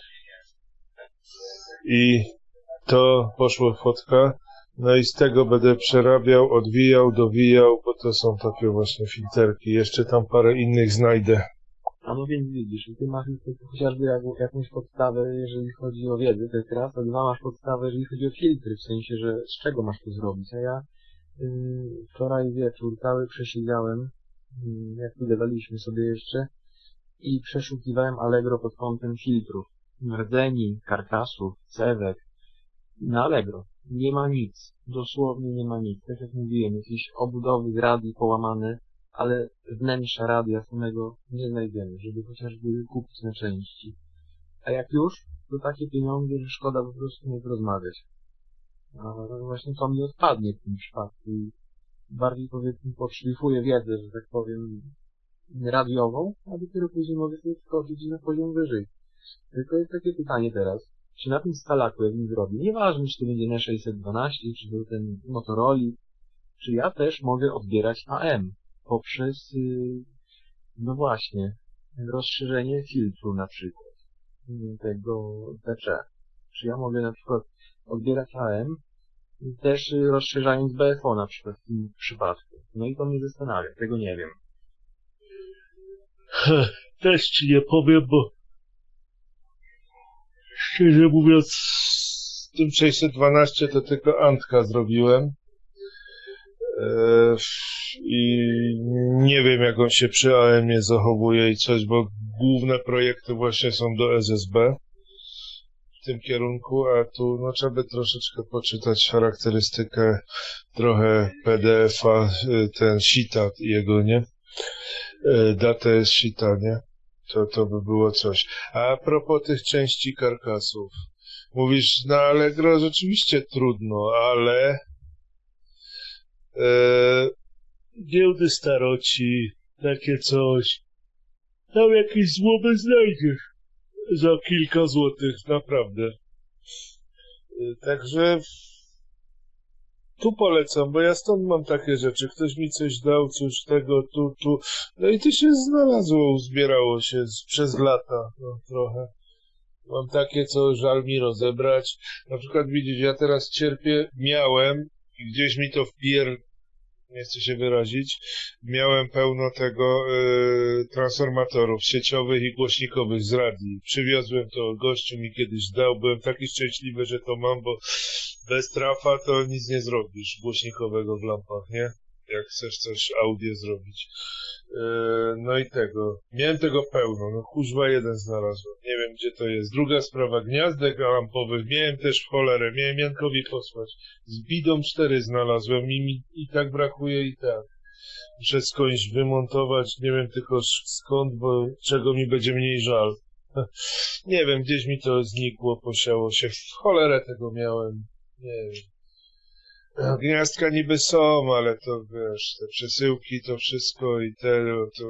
I to poszło fotka. No i z tego będę przerabiał, odwijał, dowijał, bo to są takie właśnie filterki. Jeszcze tam parę innych znajdę. A no więc widzisz, ty masz chociażby jak, jakąś podstawę, jeżeli chodzi o wiedzę, to jest raz, a dwa masz podstawę, jeżeli chodzi o filtry, w sensie, że z czego masz to zrobić. A ja yy, wczoraj wieczór cały przesiedziałem, yy, jak tu gadaliśmy sobie jeszcze, i przeszukiwałem Allegro pod kątem filtrów. Rdzeni, karkasów, cewek, na Allegro. nie ma nic. Dosłownie nie ma nic. Tak jak mówiłem, jakieś obudowy z radii połamane, ale wnętrza radia samego nie znajdziemy, żeby chociażby kupić na części. A jak już, to takie pieniądze, że szkoda po prostu nie rozmawiać. A właśnie to mi odpadnie w tym przypadku. Bardziej powiedzmy podszlifuję wiedzę, że tak powiem, radiową, a dopiero później mogę sobie wskoczyć na poziom wyżej. Tylko jest takie pytanie teraz, czy na tym stalaku, jak mi zrobię, nieważne, czy to będzie N sześćset dwanaście, czy to ten Motorola, czy ja też mogę odbierać A M poprzez, yy, no właśnie, rozszerzenie filtru na przykład, tego D C. Czy ja mogę na przykład odbierać A M, też rozszerzając B F O na przykład w tym przypadku. No i to mnie zastanawia, tego nie wiem. Też ci nie powiem, bo szczerze mówiąc z tym sześćset dwanaście to tylko Antka zrobiłem eee, i nie wiem jak on się przy A M ie zachowuje i coś, bo główne projekty właśnie są do S S B w tym kierunku, a tu no trzeba by troszeczkę poczytać charakterystykę, trochę P D F a, ten sita jego, nie? Data jest sita, nie? To, to by było coś. A propos tych części karkasów. Mówisz, na Allegro rzeczywiście trudno, ale e, giełdy staroci, takie coś, tam jakieś złomy znajdziesz za kilka złotych, naprawdę. E, także tu polecam, bo ja stąd mam takie rzeczy. Ktoś mi coś dał, coś tego, tu, tu. No i to się znalazło, uzbierało się z, przez lata, no trochę. Mam takie, co żal mi rozebrać. Na przykład widzisz, ja teraz cierpię, miałem, i gdzieś mi to wpier... nie chcę się wyrazić, miałem pełno tego y, transformatorów sieciowych i głośnikowych z radii. Przywiozłem to, gościu mi kiedyś dał, byłem taki szczęśliwy, że to mam, bo bez trafa to nic nie zrobisz głośnikowego w lampach, nie? Jak chcesz coś audio zrobić. Yy, no i tego. Miałem tego pełno. No kuźwa jeden znalazłem. Nie wiem gdzie to jest. Druga sprawa. Gniazdek lampowych. Miałem też w cholerę. Miałem Jankowi posłać. Z bidą cztery znalazłem i mi i tak brakuje i tak. Muszę skądś wymontować. Nie wiem tylko skąd, bo czego mi będzie mniej żal. Nie wiem, gdzieś mi to znikło, posiało się. W cholerę tego miałem. Nie wiem. Gniazdka niby są, ale to wiesz, te przesyłki, to wszystko i te, to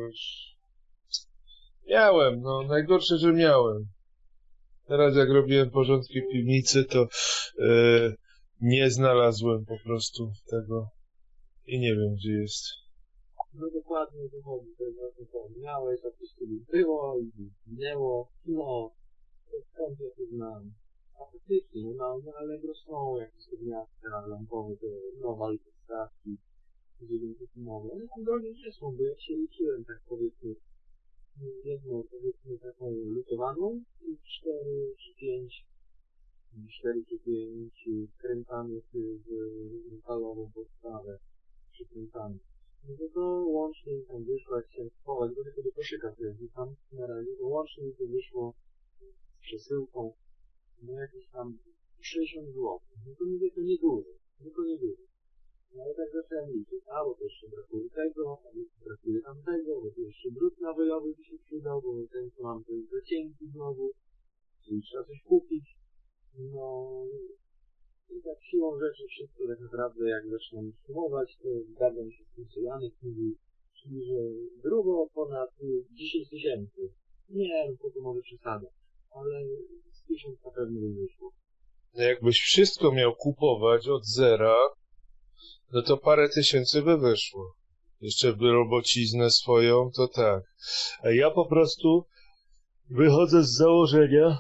miałem, no najgorsze, że miałem. Teraz jak robiłem porządki w piwnicy, to yy, nie znalazłem po prostu tego i nie wiem gdzie jest. No dokładnie to chodzi, to jest właśnie to. Miałeś, a coś kiedyś było i zginęło, no, to skąd ja to znam. A faktycznie, no na Allegro są jakieś gniazdka lampowe, te nowe stawki, dziewięciotomowe, ale tam drogie nie są, bo jak się liczyłem, tak powiedzmy, jedną powiedzmy taką lutowaną i cztery czy pięć, cztery czy pięć krętanych w metalową podstawę przykrętanych. No to, to łącznie mi tam wyszło, jak się schować, bo tylko do koszyka sobie tam na razie, to łącznie mi to wyszło z przesyłką. No jakieś tam sześćdziesiąt złotych. No to mówię, to niedużo. Tylko niedużo. No ale tak zacząłem liczyć. A, bo to jeszcze brakuje tego, a jeszcze brakuje tamtego, bo to jeszcze drut nawojowy by się przydał, bo ten, co mam, to jest za cienki znowu. Czyli trzeba coś kupić. No i tak siłą rzeczy wszystko tak naprawdę, jak zaczynam sumować, to zgadzam się z tym, co Janek mówił. Czyli, że grubo ponad dziesięć tysięcy. Nie wiem, to może przesada. Ale tysiąc na pewno by wyszło. No jakbyś wszystko miał kupować od zera, no to parę tysięcy by wyszło. Jeszcze by robociznę swoją, to tak. A ja po prostu wychodzę z założenia.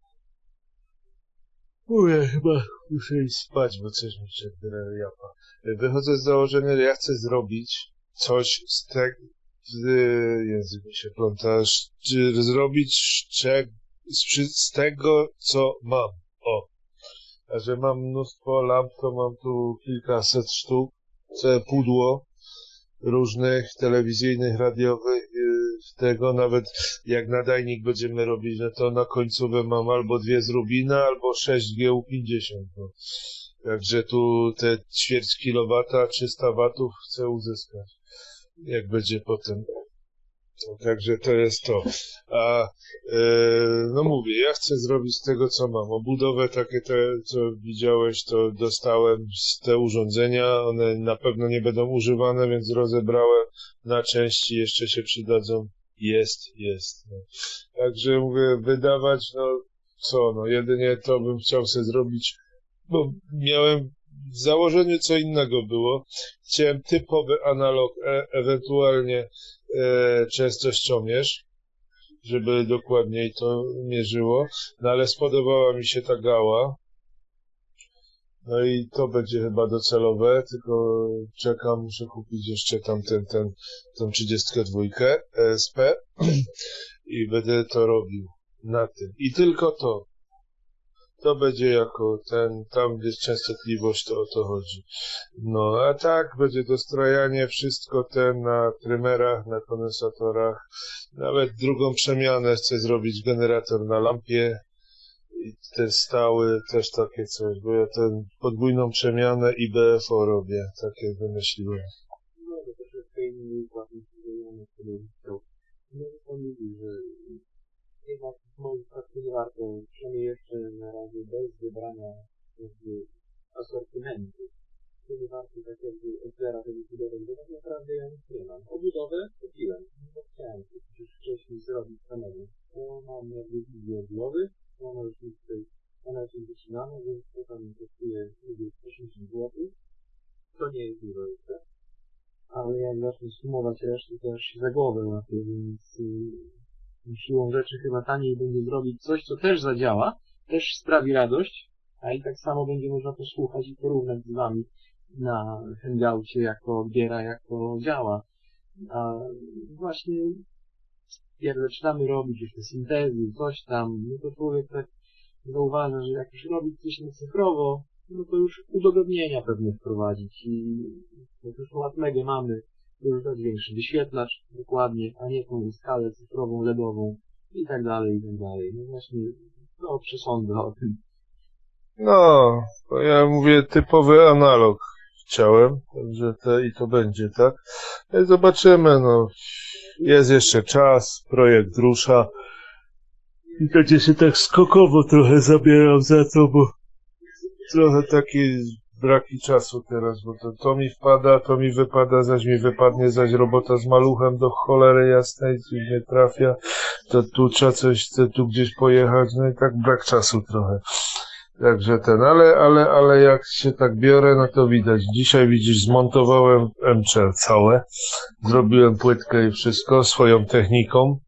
Mówię, chyba muszę iść spać, bo coś mi się japa. Wychodzę z założenia, że ja chcę zrobić coś z tego, język mi się pląta, zrobić czego Z, z tego, co mam. O. A że mam mnóstwo lamp, to mam tu kilkaset sztuk. Całe pudło różnych telewizyjnych, radiowych, yy, tego nawet jak nadajnik będziemy robić, no to na końcówę mam albo dwie z Rubina, albo sześć G U pięćdziesiąt. No. Także tu te ćwierć kilowata, trzysta watów chcę uzyskać, jak będzie potem. No, także to jest to. A e, no mówię, ja chcę zrobić z tego, co mam. Obudowę takie te, co widziałeś, to dostałem z te urządzenia. One na pewno nie będą używane, więc rozebrałem na części, jeszcze się przydadzą. Jest, jest. No. Także mówię, wydawać, no co, no jedynie to bym chciał sobie zrobić, bo miałem w założeniu co innego było. Chciałem typowy analog, e ewentualnie e częstościomierz, żeby dokładniej to mierzyło, no ale spodobała mi się ta gała. No i to będzie chyba docelowe, tylko czekam, muszę kupić jeszcze tam ten, ten, tą trzydziestkę dwa E S P i będę to robił na tym. I tylko to. To będzie jako ten, tam gdzie jest częstotliwość, to o to chodzi. No, a tak będzie dostrajanie, wszystko ten na trymerach, na kondensatorach. Nawet drugą przemianę chcę zrobić, generator na lampie. I ten stały, też takie coś, bo ja tę podwójną przemianę i B F O robię, takie wymyśliłem. No, to troszeczkę inny układ niż wyjdziemy w tym miejscu. No, to mówi, że jednak w moim przypadku nie warto, przynajmniej jeszcze na razie bez wybrania jakby asortymentu. To nie warto tak jakby otwierać tego budowy, bo tak naprawdę ja nic nie mam. Obudowę kupiłem, bo chciałem to przecież wcześniej zrobić samemu. To mam jakby wizję budowy. Ona już jest tutaj, ona jest wycinana, więc to tam kosztuje osiemdziesiąt złotych. To nie jest dużo jeszcze. Ale jak zacznę sumować resztę, to aż się za głowę łapię, więc yy, siłą rzeczy chyba taniej będzie zrobić coś, co też zadziała, też sprawi radość, a i tak samo będzie można posłuchać i porównać z wami na Hangoucie, jak to odbiera, jak to działa. A właśnie jak zaczynamy robić już te syntezy, coś tam, no to człowiek tak zauważa, że jak już robić coś na cyfrowo, no to już udogodnienia pewnie wprowadzić i jak już tą atmegę mamy, to już dać większy wyświetlacz dokładnie, a nie tą skalę cyfrową, ledową i tak dalej, i tak dalej. No właśnie, no przesądzę o tym. No, to ja mówię typowy analog chciałem, także to i to będzie, tak? No i zobaczymy, no. Jest jeszcze czas, projekt rusza. I będzie się tak skokowo trochę zabieram za to, bo trochę taki braki czasu teraz, bo to, to mi wpada, to mi wypada, zaś mi wypadnie, zaś robota z maluchem do cholery jasnej, coś nie trafia, to tu trzeba coś, to tu gdzieś pojechać, no i tak brak czasu trochę. Także ten, ale, ale, ale jak się tak biorę, no to widać. Dzisiaj widzisz, zmontowałem M C L całe, zrobiłem płytkę i wszystko swoją techniką.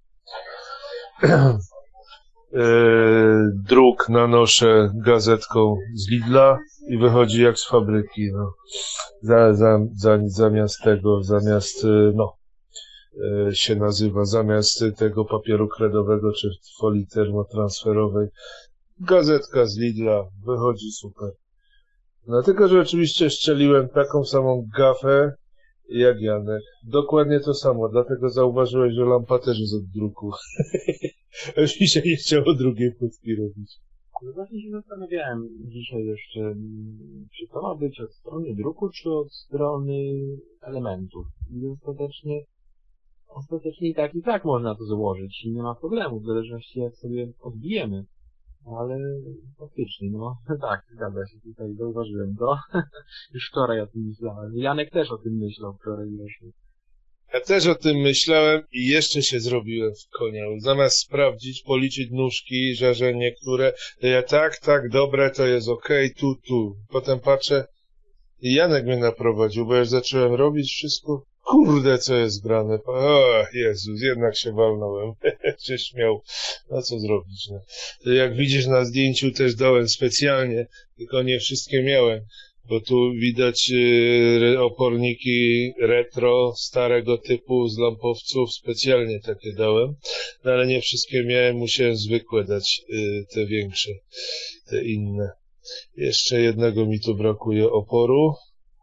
Druk nanoszę gazetką z Lidla i wychodzi jak z fabryki, no. Za, za, za, zamiast tego, zamiast, no, się nazywa, zamiast tego papieru kredowego czy folii termotransferowej. Gazetka z Lidla, wychodzi super. No tylko, że oczywiście szczeliłem taką samą gafę jak Janek. Dokładnie to samo, dlatego zauważyłeś, że lampa też jest od druku. Już mi się nie chciało drugiej płytki robić. No właśnie się zastanawiałem dzisiaj jeszcze, czy to ma być od strony druku, czy od strony elementów. I ostatecznie, ostatecznie i tak i tak można to założyć i nie ma problemu, w zależności jak sobie odbijemy. Ale faktycznie, no tak, zgadza się, tutaj zauważyłem to. Już wczoraj o tym myślałem. Janek też o tym myślał wczoraj właśnie. Ja też o tym myślałem i jeszcze się zrobiłem w konia. Zamiast sprawdzić, policzyć nóżki, że, że niektóre, to ja tak, tak, dobre, to jest okej, okay, tu, tu. Potem patrzę i Janek mnie naprowadził, bo już zacząłem robić wszystko. Kurde, co jest grane. O, Jezus, jednak się walnąłem. się śmiał. No co zrobić, no. To jak widzisz na zdjęciu też dałem specjalnie, tylko nie wszystkie miałem. Bo tu widać y, oporniki retro, starego typu z lampowców, specjalnie takie dałem. No ale nie wszystkie miałem, musiałem zwykłe dać, y, te większe, te inne. Jeszcze jednego mi tu brakuje oporu.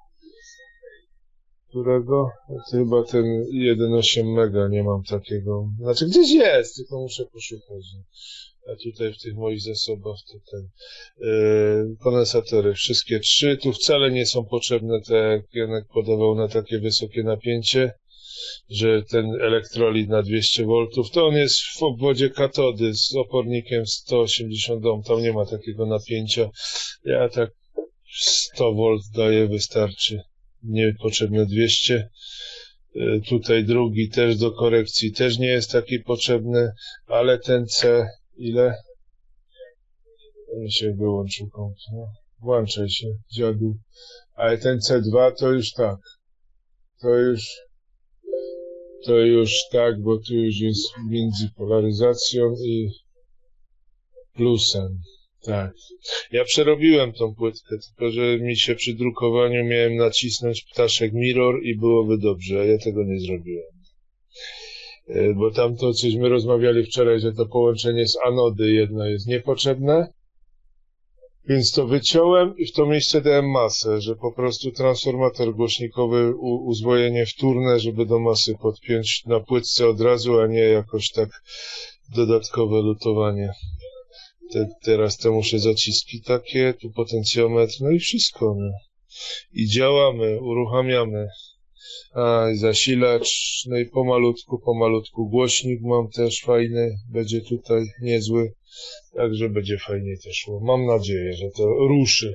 Którego? To chyba ten jeden przecinek osiem mega, nie mam takiego. Znaczy gdzieś jest, tylko muszę poszukać. A tutaj w tych moich zasobach to ten yy, kondensatory, wszystkie trzy, tu wcale nie są potrzebne, te jak Janek podawał na takie wysokie napięcie, że ten elektrolit na dwieście woltów, to on jest w obwodzie katody z opornikiem sto osiemdziesiąt ohm, tam nie ma takiego napięcia. Ja tak sto wolt daję, wystarczy, niepotrzebne dwieście. Yy, tutaj drugi też do korekcji, też nie jest taki potrzebny, ale ten C, ile? Mi się wyłączył kąt, no. Włączaj się, dziadu. Ale ten C dwa to już tak. To już to już tak, bo tu już jest między polaryzacją i plusem. Tak. Ja przerobiłem tą płytkę, tylko że mi się przy drukowaniu miałem nacisnąć ptaszek mirror i byłoby dobrze, a ja tego nie zrobiłem. Bo tam to cośmy rozmawiali wczoraj, że to połączenie z anody jedno jest niepotrzebne, więc to wyciąłem i w to miejsce dałem masę, że po prostu transformator głośnikowy, u, uzwojenie wtórne, żeby do masy podpiąć na płytce od razu, a nie jakoś tak dodatkowe lutowanie. Te, teraz to muszę zaciski takie, tu potencjometr, no i wszystko. No. I działamy, uruchamiamy. A, i zasilacz, no i pomalutku, pomalutku głośnik mam też fajny, będzie tutaj niezły, także będzie fajnie też szło. Mam nadzieję, że to ruszy.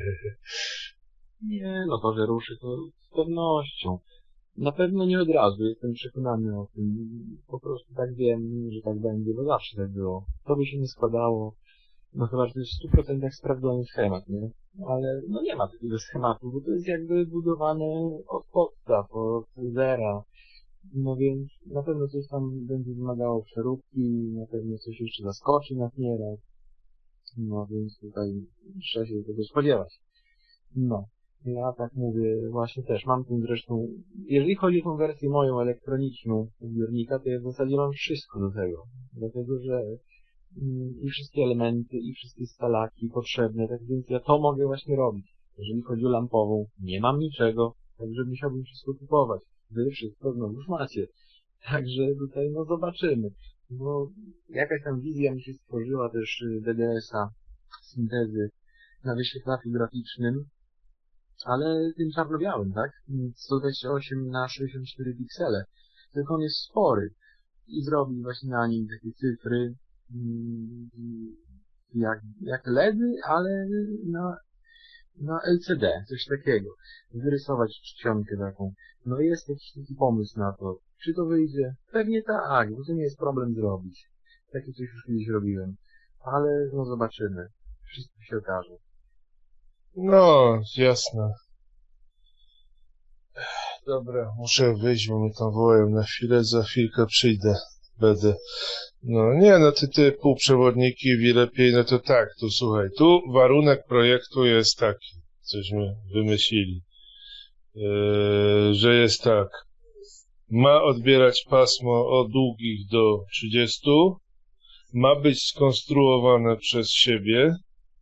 Nie, no to, że ruszy, to z pewnością. Na pewno nie od razu, jestem przekonany o tym. Po prostu tak wiem, że tak będzie, bo zawsze tak było. To by się nie składało. No chyba, że to jest w stu procentach sprawdzony schemat, nie? Ale no nie ma takiego schematu, bo to jest jakby budowane od podstaw, od zera. No więc na pewno coś tam będzie wymagało przeróbki, na pewno coś jeszcze zaskoczy nas nieraz. No więc tutaj trzeba się tego spodziewać. No, ja tak mówię właśnie też, mam tu zresztą, jeżeli chodzi o tą wersję moją elektroniczną zbiornika, to ja w zasadzie mam wszystko do tego. Dlatego, że i wszystkie elementy, i wszystkie stalaki potrzebne, tak więc ja to mogę właśnie robić. Jeżeli chodzi o lampową, nie mam niczego, także musiałbym wszystko kupować. Wy wszystko znowu już macie. Także tutaj no zobaczymy. Bo jakaś tam wizja mi się stworzyła też D D S-a, syntezy na wyświetlaczu graficznym, ale tym czarno-białym, tak? sto dwadzieścia osiem na sześćdziesiąt cztery piksele. Tylko on jest spory. I zrobić właśnie na nim takie cyfry, jak, jak LEDy, ale na, na L C D, coś takiego. Wyrysować czcionkę taką. No jest jakiś taki pomysł na to. Czy to wyjdzie? Pewnie tak, bo to nie jest problem zrobić. Takie coś już kiedyś robiłem. Ale no zobaczymy. Wszystko się okaże. No, jasne. Dobra, muszę wyjść, bo mnie tam wołają na chwilę, za chwilkę przyjdę. Będę. No nie, no ty, ty półprzewodniki wie lepiej, no to tak, tu słuchaj, tu warunek projektu jest taki, cośmy wymyślili, yy, że jest tak, ma odbierać pasmo od długich do trzydziestu, ma być skonstruowane przez siebie,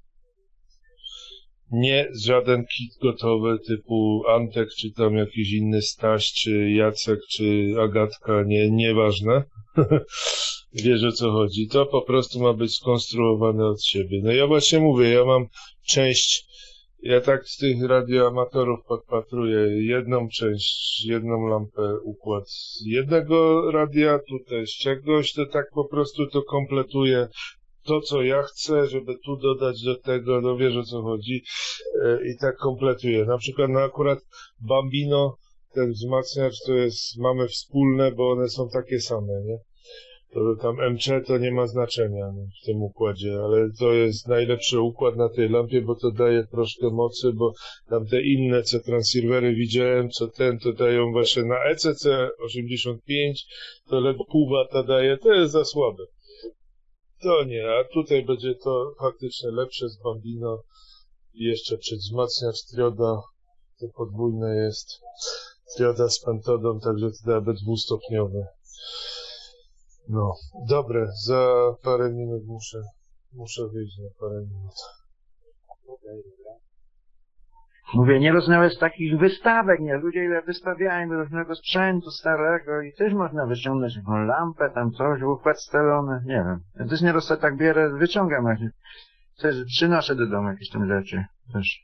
nie żaden kit gotowy typu Antek, czy tam jakiś inny Staś, czy Jacek, czy Agatka, nie, nieważne. Wiesz, o co chodzi. To po prostu ma być skonstruowane od siebie. No ja właśnie mówię, ja mam część, ja tak z tych radioamatorów podpatruję jedną część, jedną lampę, układ z jednego radia, tutaj z czegoś, to tak po prostu to kompletuje to, co ja chcę, żeby tu dodać do tego, no wiesz, o co chodzi, i tak kompletuję. Na przykład no akurat Bambino, ten wzmacniacz to jest, mamy wspólne, bo one są takie same, nie? To tam M C to nie ma znaczenia no, w tym układzie, ale to jest najlepszy układ na tej lampie, bo to daje troszkę mocy, bo tam te inne, co transceivery widziałem, co ten, to dają właśnie na E C C osiemdziesiąt pięć, to ledwo pół wata daje, to jest za słabe. To nie, a tutaj będzie to faktycznie lepsze z Bambino i jeszcze przedwzmacniacz trioda, to podwójne jest, trioda z pentodą, także to da być dwustopniowe. No, dobre, za parę minut muszę, muszę wyjść na parę minut. Okej, dobra. Mówię, nie rozumiałeś takich wystawek, nie? Ludzie ile wystawiają różnego sprzętu starego i też można wyciągnąć jakąś lampę, tam coś, układ scalony, nie wiem. Ja też nieraz sobie tak bierę, wyciągam jakieś, też przynoszę do domu jakieś tam rzeczy, też.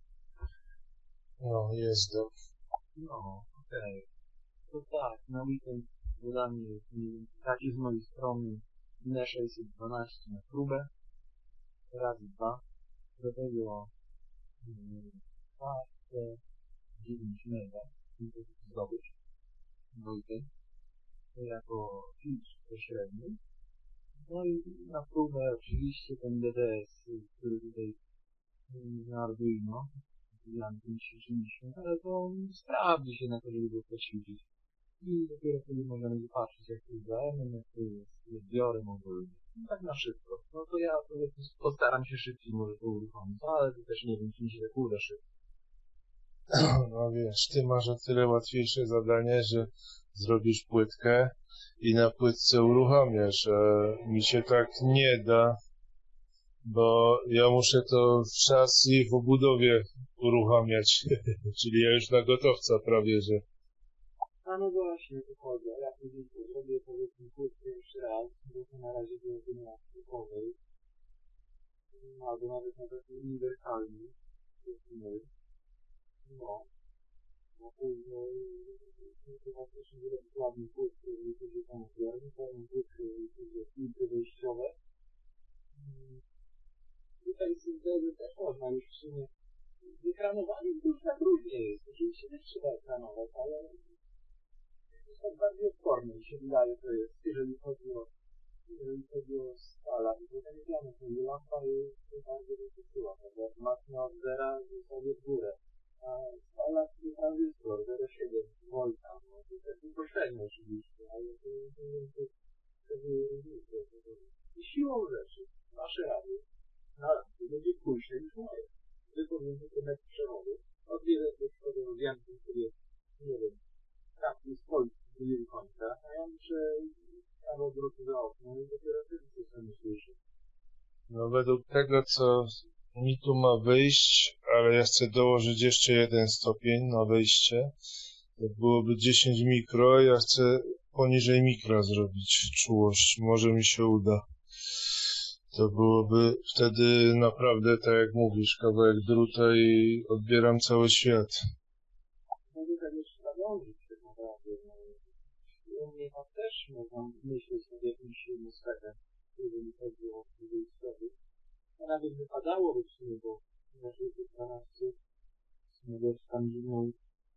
No, jest do. No, okej. To tak, na weekend dla mnie jest taki z mojej strony N sześćset dwanaście na próbę, razy dwa, do tego czwarte dziewięć mega, i to zdobyć na weekend, to jako filtr pośredni. No i na próbę oczywiście ten D D S, który tutaj na Arduino, Jan ćwiczyliśmy, ale to sprawdzi się na to, żeby go poćwiczyć. I dopiero wtedy można będzie patrzeć, jak to jest za M, jak to jest zbiorem ogólnie. No tak na szybko. No to ja powiedzmy postaram się szybciej może to uruchomić, ale to też nie wiem, czy mi się tak uda szybko. No wiesz, ty masz o tyle łatwiejsze zadanie, że zrobisz płytkę i na płytce uruchamiasz, a mi się tak nie da, bo ja muszę to w szasy w obudowie uruchamiać, czyli ja już na gotowca prawie, że. A no właśnie, to chodzę. Ja później zrobię powiedzmy płytkę jeszcze raz, bo to na razie było wymiar typowej. Albo nawet na takiej uniwersalnej. No. A później to faktycznie zrobić ładnie płytkę, jeżeli chodzi o tą zbiorę, pełną płytkę, jeżeli chodzi o filtry wejściowe. Tutaj syntezy też można już w sumie. Ekranowanie to już tak różnie jest. Oczywiście też trzeba ekranować, ale jest tak bardziej odporne mi się wydaje, to jest, jeżeli chodzi o jeżeli chodzi o skala, bo ten ekran, czyli lampa jest bardzo wysyła, prawda? Mocno od zera zostaje w górę, a skala to tranzystor zero przecinek siedem wolta, no to jest pośrednio oczywiście, ale to jest wtedy różnice. I siłą rzeczy, nasze rady, na lampie będzie pójście niż moje. Wy pomiędzy te metry przechodu, od wiele do przodu rozwiązki sobie, nie wiem, trafi z Polski do jej końca, a ja muszę prawo zwrotu za okno i dopiero wtedy coś tam słyszę. No według tego, co mi tu ma wyjść, ale ja chcę dołożyć jeszcze jeden stopień na wejście, to byłoby dziesięć mikro, ja chcę poniżej mikra zrobić czułość, może mi się uda. To byłoby wtedy naprawdę, tak jak mówisz, kawałek druta i odbieram cały świat. No do tego trzeba dążyć tak naprawdę. U mnie tam też można myśleć o jakimś atmosferze, jeżeli chodzi o wyjściowy. To nawet wypadałoby w sumie, bo na sześćset dwanaście w sumie dość tam dziwną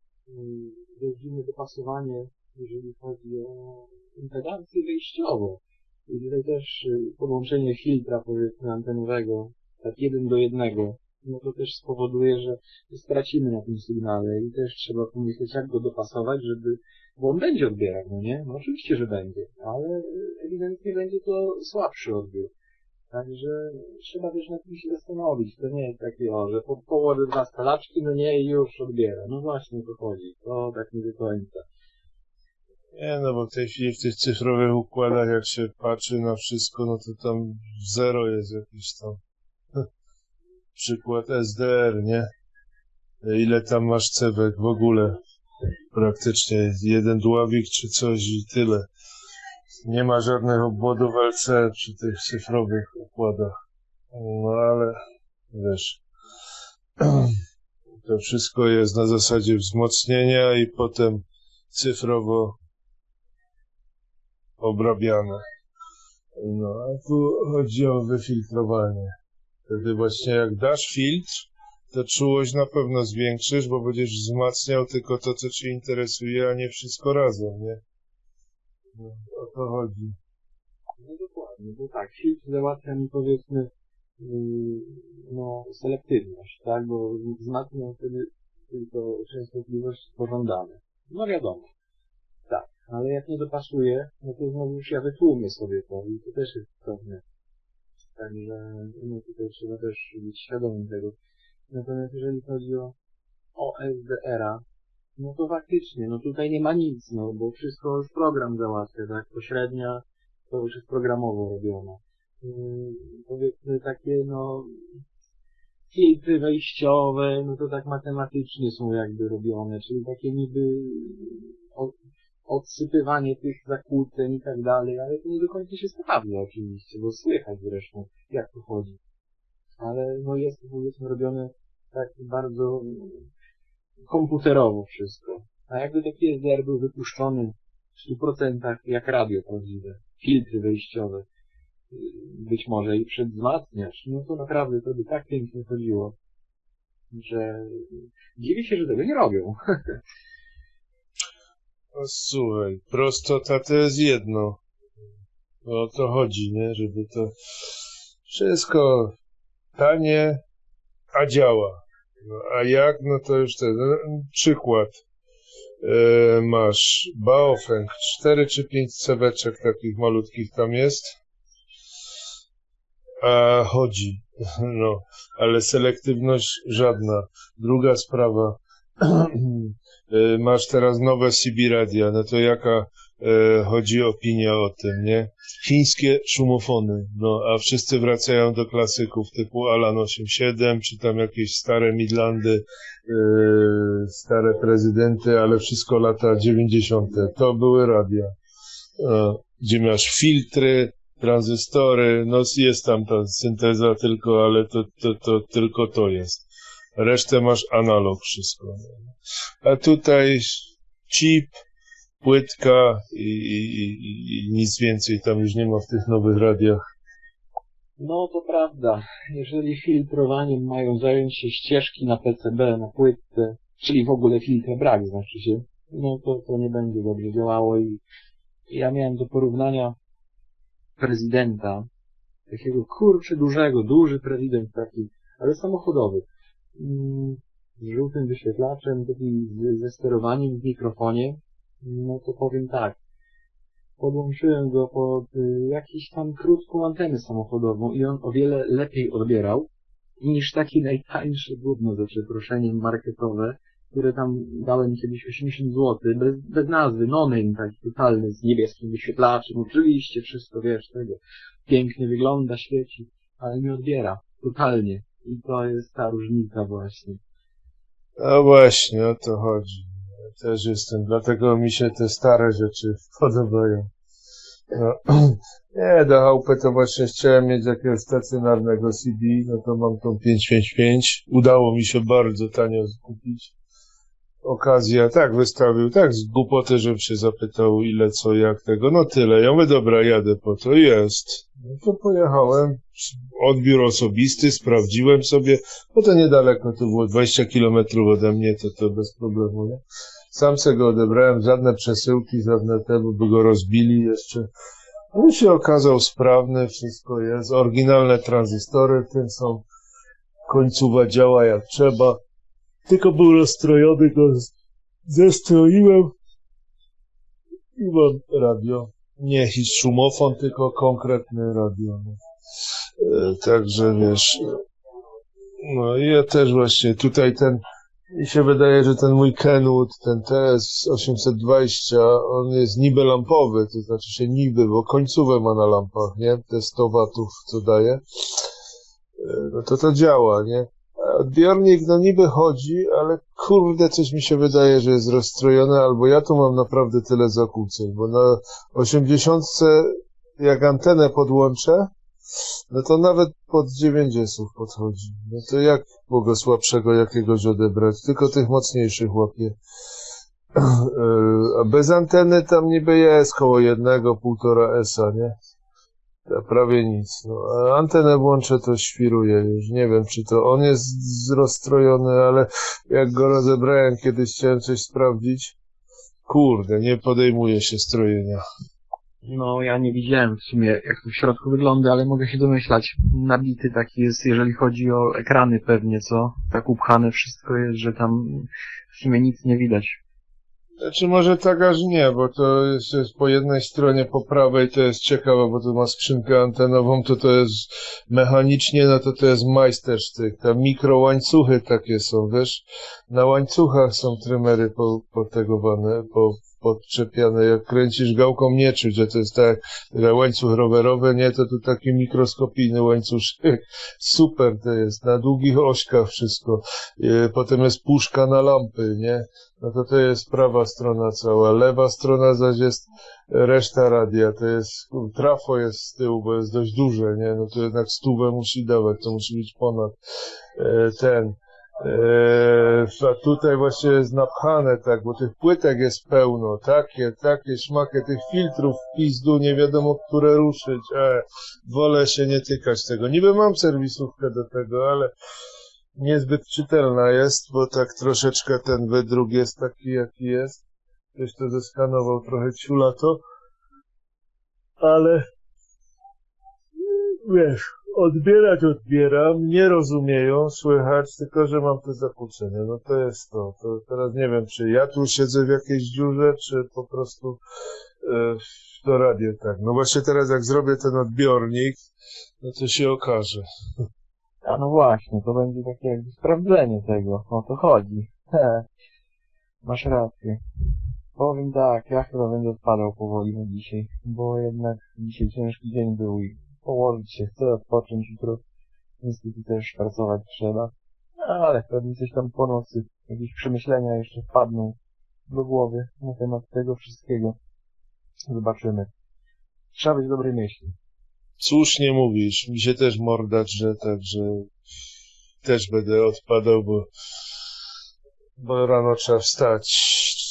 rodzimy dopasowanie, jeżeli chodzi o impedancję wejściową. I tutaj też podłączenie filtra, powiedzmy, antenowego, tak jeden do jednego, no to też spowoduje, że stracimy na tym sygnale i też trzeba pomyśleć, jak go dopasować, żeby, bo on będzie odbierał, no nie? No oczywiście, że będzie, ale ewidentnie będzie to słabszy odbiór. Także trzeba też nad tym się zastanowić. To nie jest takie, o, że po, położę dwa skalaczki, no nie, i już odbiera. No właśnie, o to chodzi. To tak nie do końca. Nie, no bo w tej chwili w tych cyfrowych układach, jak się patrzy na wszystko, no to tam zero jest jakiś tam. Przykład S D R, nie? Ile tam masz cewek w ogóle? Praktycznie jeden dławik czy coś i tyle. Nie ma żadnych obwodów L C przy tych cyfrowych układach. No ale, wiesz, to wszystko jest na zasadzie wzmocnienia i potem cyfrowo obrabiane. No, a tu chodzi o wyfiltrowanie. Wtedy właśnie jak dasz filtr, to czułość na pewno zwiększysz, bo będziesz wzmacniał tylko to, co cię interesuje, a nie wszystko razem, nie? No, o to chodzi. No dokładnie, bo tak, filtr załatwia mi, powiedzmy, yy, no, selektywność, tak, bo wzmacniam wtedy tylko częstotliwości pożądane. No wiadomo. Tak, ale jak nie dopasuje, no to znowu już ja wytłumię sobie to i to też jest pewne. Także no tutaj trzeba też być świadomym tego. Natomiast jeżeli chodzi o O S D R-a, no to faktycznie, no tutaj nie ma nic, no bo wszystko już program załatwia, tak? Pośrednia to już jest programowo robione. Yy, powiedzmy takie, no filtry wejściowe, no to tak matematycznie są jakby robione, czyli takie niby od, odsypywanie tych zakłóceń i tak dalej, ale to nie do końca się sprawdza oczywiście, bo słychać zresztą, jak to chodzi. Ale no jest to powiedzmy robione tak bardzo komputerowo wszystko. A jakby taki S D R był wypuszczony w stu procentach jak radio prawdziwe, filtry wejściowe, być może i przedwzmacniacz, no to naprawdę to by tak pięknie chodziło, że dziwię się, że tego nie robią. No, słuchaj, prostota to jest jedno. O to chodzi, nie? Żeby to wszystko tanie, a działa. No, a jak? No to już ten no, przykład. E, masz Baofeng, cztery czy pięć ceweczek takich malutkich tam jest. A chodzi. No, ale selektywność żadna. Druga sprawa. Masz teraz nowe C B radia, no to jaka e, chodzi opinia o tym, nie? Chińskie szumofony, no a wszyscy wracają do klasyków typu Alan osiemdziesiąt siedem, czy tam jakieś stare Midlandy, e, stare prezydenty, ale wszystko lata dziewięćdziesiąte. To były radia, e, gdzie masz filtry, tranzystory, no jest tam ta synteza tylko, ale to, to, to tylko to jest. Resztę masz analog wszystko. A tutaj chip, płytka i, i, i, i nic więcej tam już nie ma w tych nowych radiach. No to prawda. Jeżeli filtrowaniem mają zająć się ścieżki na P C B, na płytce, czyli w ogóle filtra brak, znaczy się, no to, to nie będzie dobrze działało i ja miałem do porównania prezydenta, takiego kurczę dużego, duży prezydent taki, ale samochodowy. Z żółtym wyświetlaczem, taki ze sterowaniem w mikrofonie, no to powiem tak. Podłączyłem go pod y, jakąś tam krótką antenę samochodową i on o wiele lepiej odbierał niż takie najtańsze gówno, za przeproszeniem, marketowe, które tam dałem kiedyś osiemdziesiąt złotych, bez, bez nazwy, no-name taki totalny, z niebieskim wyświetlaczem, oczywiście wszystko, wiesz, tego pięknie wygląda, świeci, ale nie odbiera, totalnie. I to jest ta różnica właśnie. No właśnie, o to chodzi. Ja też jestem, dlatego mi się te stare rzeczy podobają. No. Nie, do chałupy to właśnie chciałem mieć jakiegoś stacjonarnego C D, no to mam tą pięćset pięćdziesiąt pięć. Udało mi się bardzo tanio kupić. Okazja, tak wystawił, tak z głupoty, żebym się zapytał ile, co, jak tego, no tyle. Ja mówię, dobra, jadę po to, jest. No to pojechałem, odbiór osobisty, sprawdziłem sobie, no to niedaleko, to było dwadzieścia kilometrów ode mnie, to to bez problemu, nie? Sam se go odebrałem, żadne przesyłki, żadne te, by go rozbili jeszcze. On się okazał sprawny, wszystko jest, oryginalne tranzystory w tym są, końcówa działa jak trzeba. Tylko był rozstrojony, go zestroiłem i mam radio. Nie jakiś szumofon, tylko konkretne radio. No. E, także wiesz, no i ja też właśnie tutaj ten, mi się wydaje, że ten mój Kenwood, ten T S osiemset dwadzieścia, on jest niby lampowy, to znaczy się niby, bo końcówę ma na lampach, nie? Te sto watów, co daje. E, no to to działa, nie? Odbiornik no niby chodzi, ale kurde coś mi się wydaje, że jest rozstrojone, albo ja tu mam naprawdę tyle zakłóceń, bo na osiemdziesiątce jak antenę podłączę, no to nawet pod dziewięćdziesiąt podchodzi. No to jak mogę słabszego jakiegoś odebrać? Tylko tych mocniejszych łapię. A bez anteny tam niby jest koło jednego, półtora esa, nie? Prawie nic. No, a antenę włączę, to świruje już. Nie wiem, czy to on jest rozstrojony, ale jak go rozebrałem, kiedyś chciałem coś sprawdzić. Kurde, nie podejmuje się strojenia. No, ja nie widziałem w sumie, jak to w środku wygląda, ale mogę się domyślać. Nabity taki jest, jeżeli chodzi o ekrany pewnie, co? Tak upchane wszystko jest, że tam w sumie nic nie widać. Znaczy może tak aż nie, bo to jest, jest po jednej stronie, po prawej to jest ciekawe, bo tu ma skrzynkę antenową, to to jest mechanicznie, no to to jest majstersztyk. Te mikrołańcuchy takie są, wiesz, na łańcuchach są trymery po, potegowane, po, podczepiane. Jak kręcisz gałką, nie czuć, że to jest tak, jak łańcuch rowerowy, nie, to tu taki mikroskopijny łańcuszek. Super to jest, na długich ośkach wszystko. Potem jest puszka na lampy, nie? No to to jest prawa strona cała. Lewa strona zaś jest reszta radia. To jest, trafo jest z tyłu, bo jest dość duże, nie? No to jednak stówę musi dawać, to musi być ponad e, ten. E, a tutaj właśnie jest napchane tak, bo tych płytek jest pełno. Takie, takie szmakie, tych filtrów w pizdu, nie wiadomo, które ruszyć. E, wolę się nie tykać tego. Niby mam serwisówkę do tego, ale niezbyt czytelna jest, bo tak troszeczkę ten wydruk jest taki, jaki jest. Ktoś to zeskanował, trochę ciula to. Ale wiesz, odbierać odbieram, nie rozumieją, słychać, tylko że mam te zakłócenia. No to jest to. To teraz nie wiem, czy ja tu siedzę w jakiejś dziurze, czy po prostu e, to radio tak. No właśnie teraz jak zrobię ten odbiornik, no to się okaże. A no właśnie, to będzie takie jakby sprawdzenie tego, o to chodzi. He, masz rację. Powiem tak, ja chyba będę odpadał powoli na dzisiaj, bo jednak dzisiaj ciężki dzień był i położyć się chcę, odpocząć jutro. Niestety też pracować trzeba. Ale pewnie coś tam po nocy, jakieś przemyślenia jeszcze wpadną do głowy na temat tego wszystkiego. Zobaczymy. Trzeba być dobrej myśli. Słusznie mówisz, mi się też morda drze, także też będę odpadał, bo, bo rano trzeba wstać.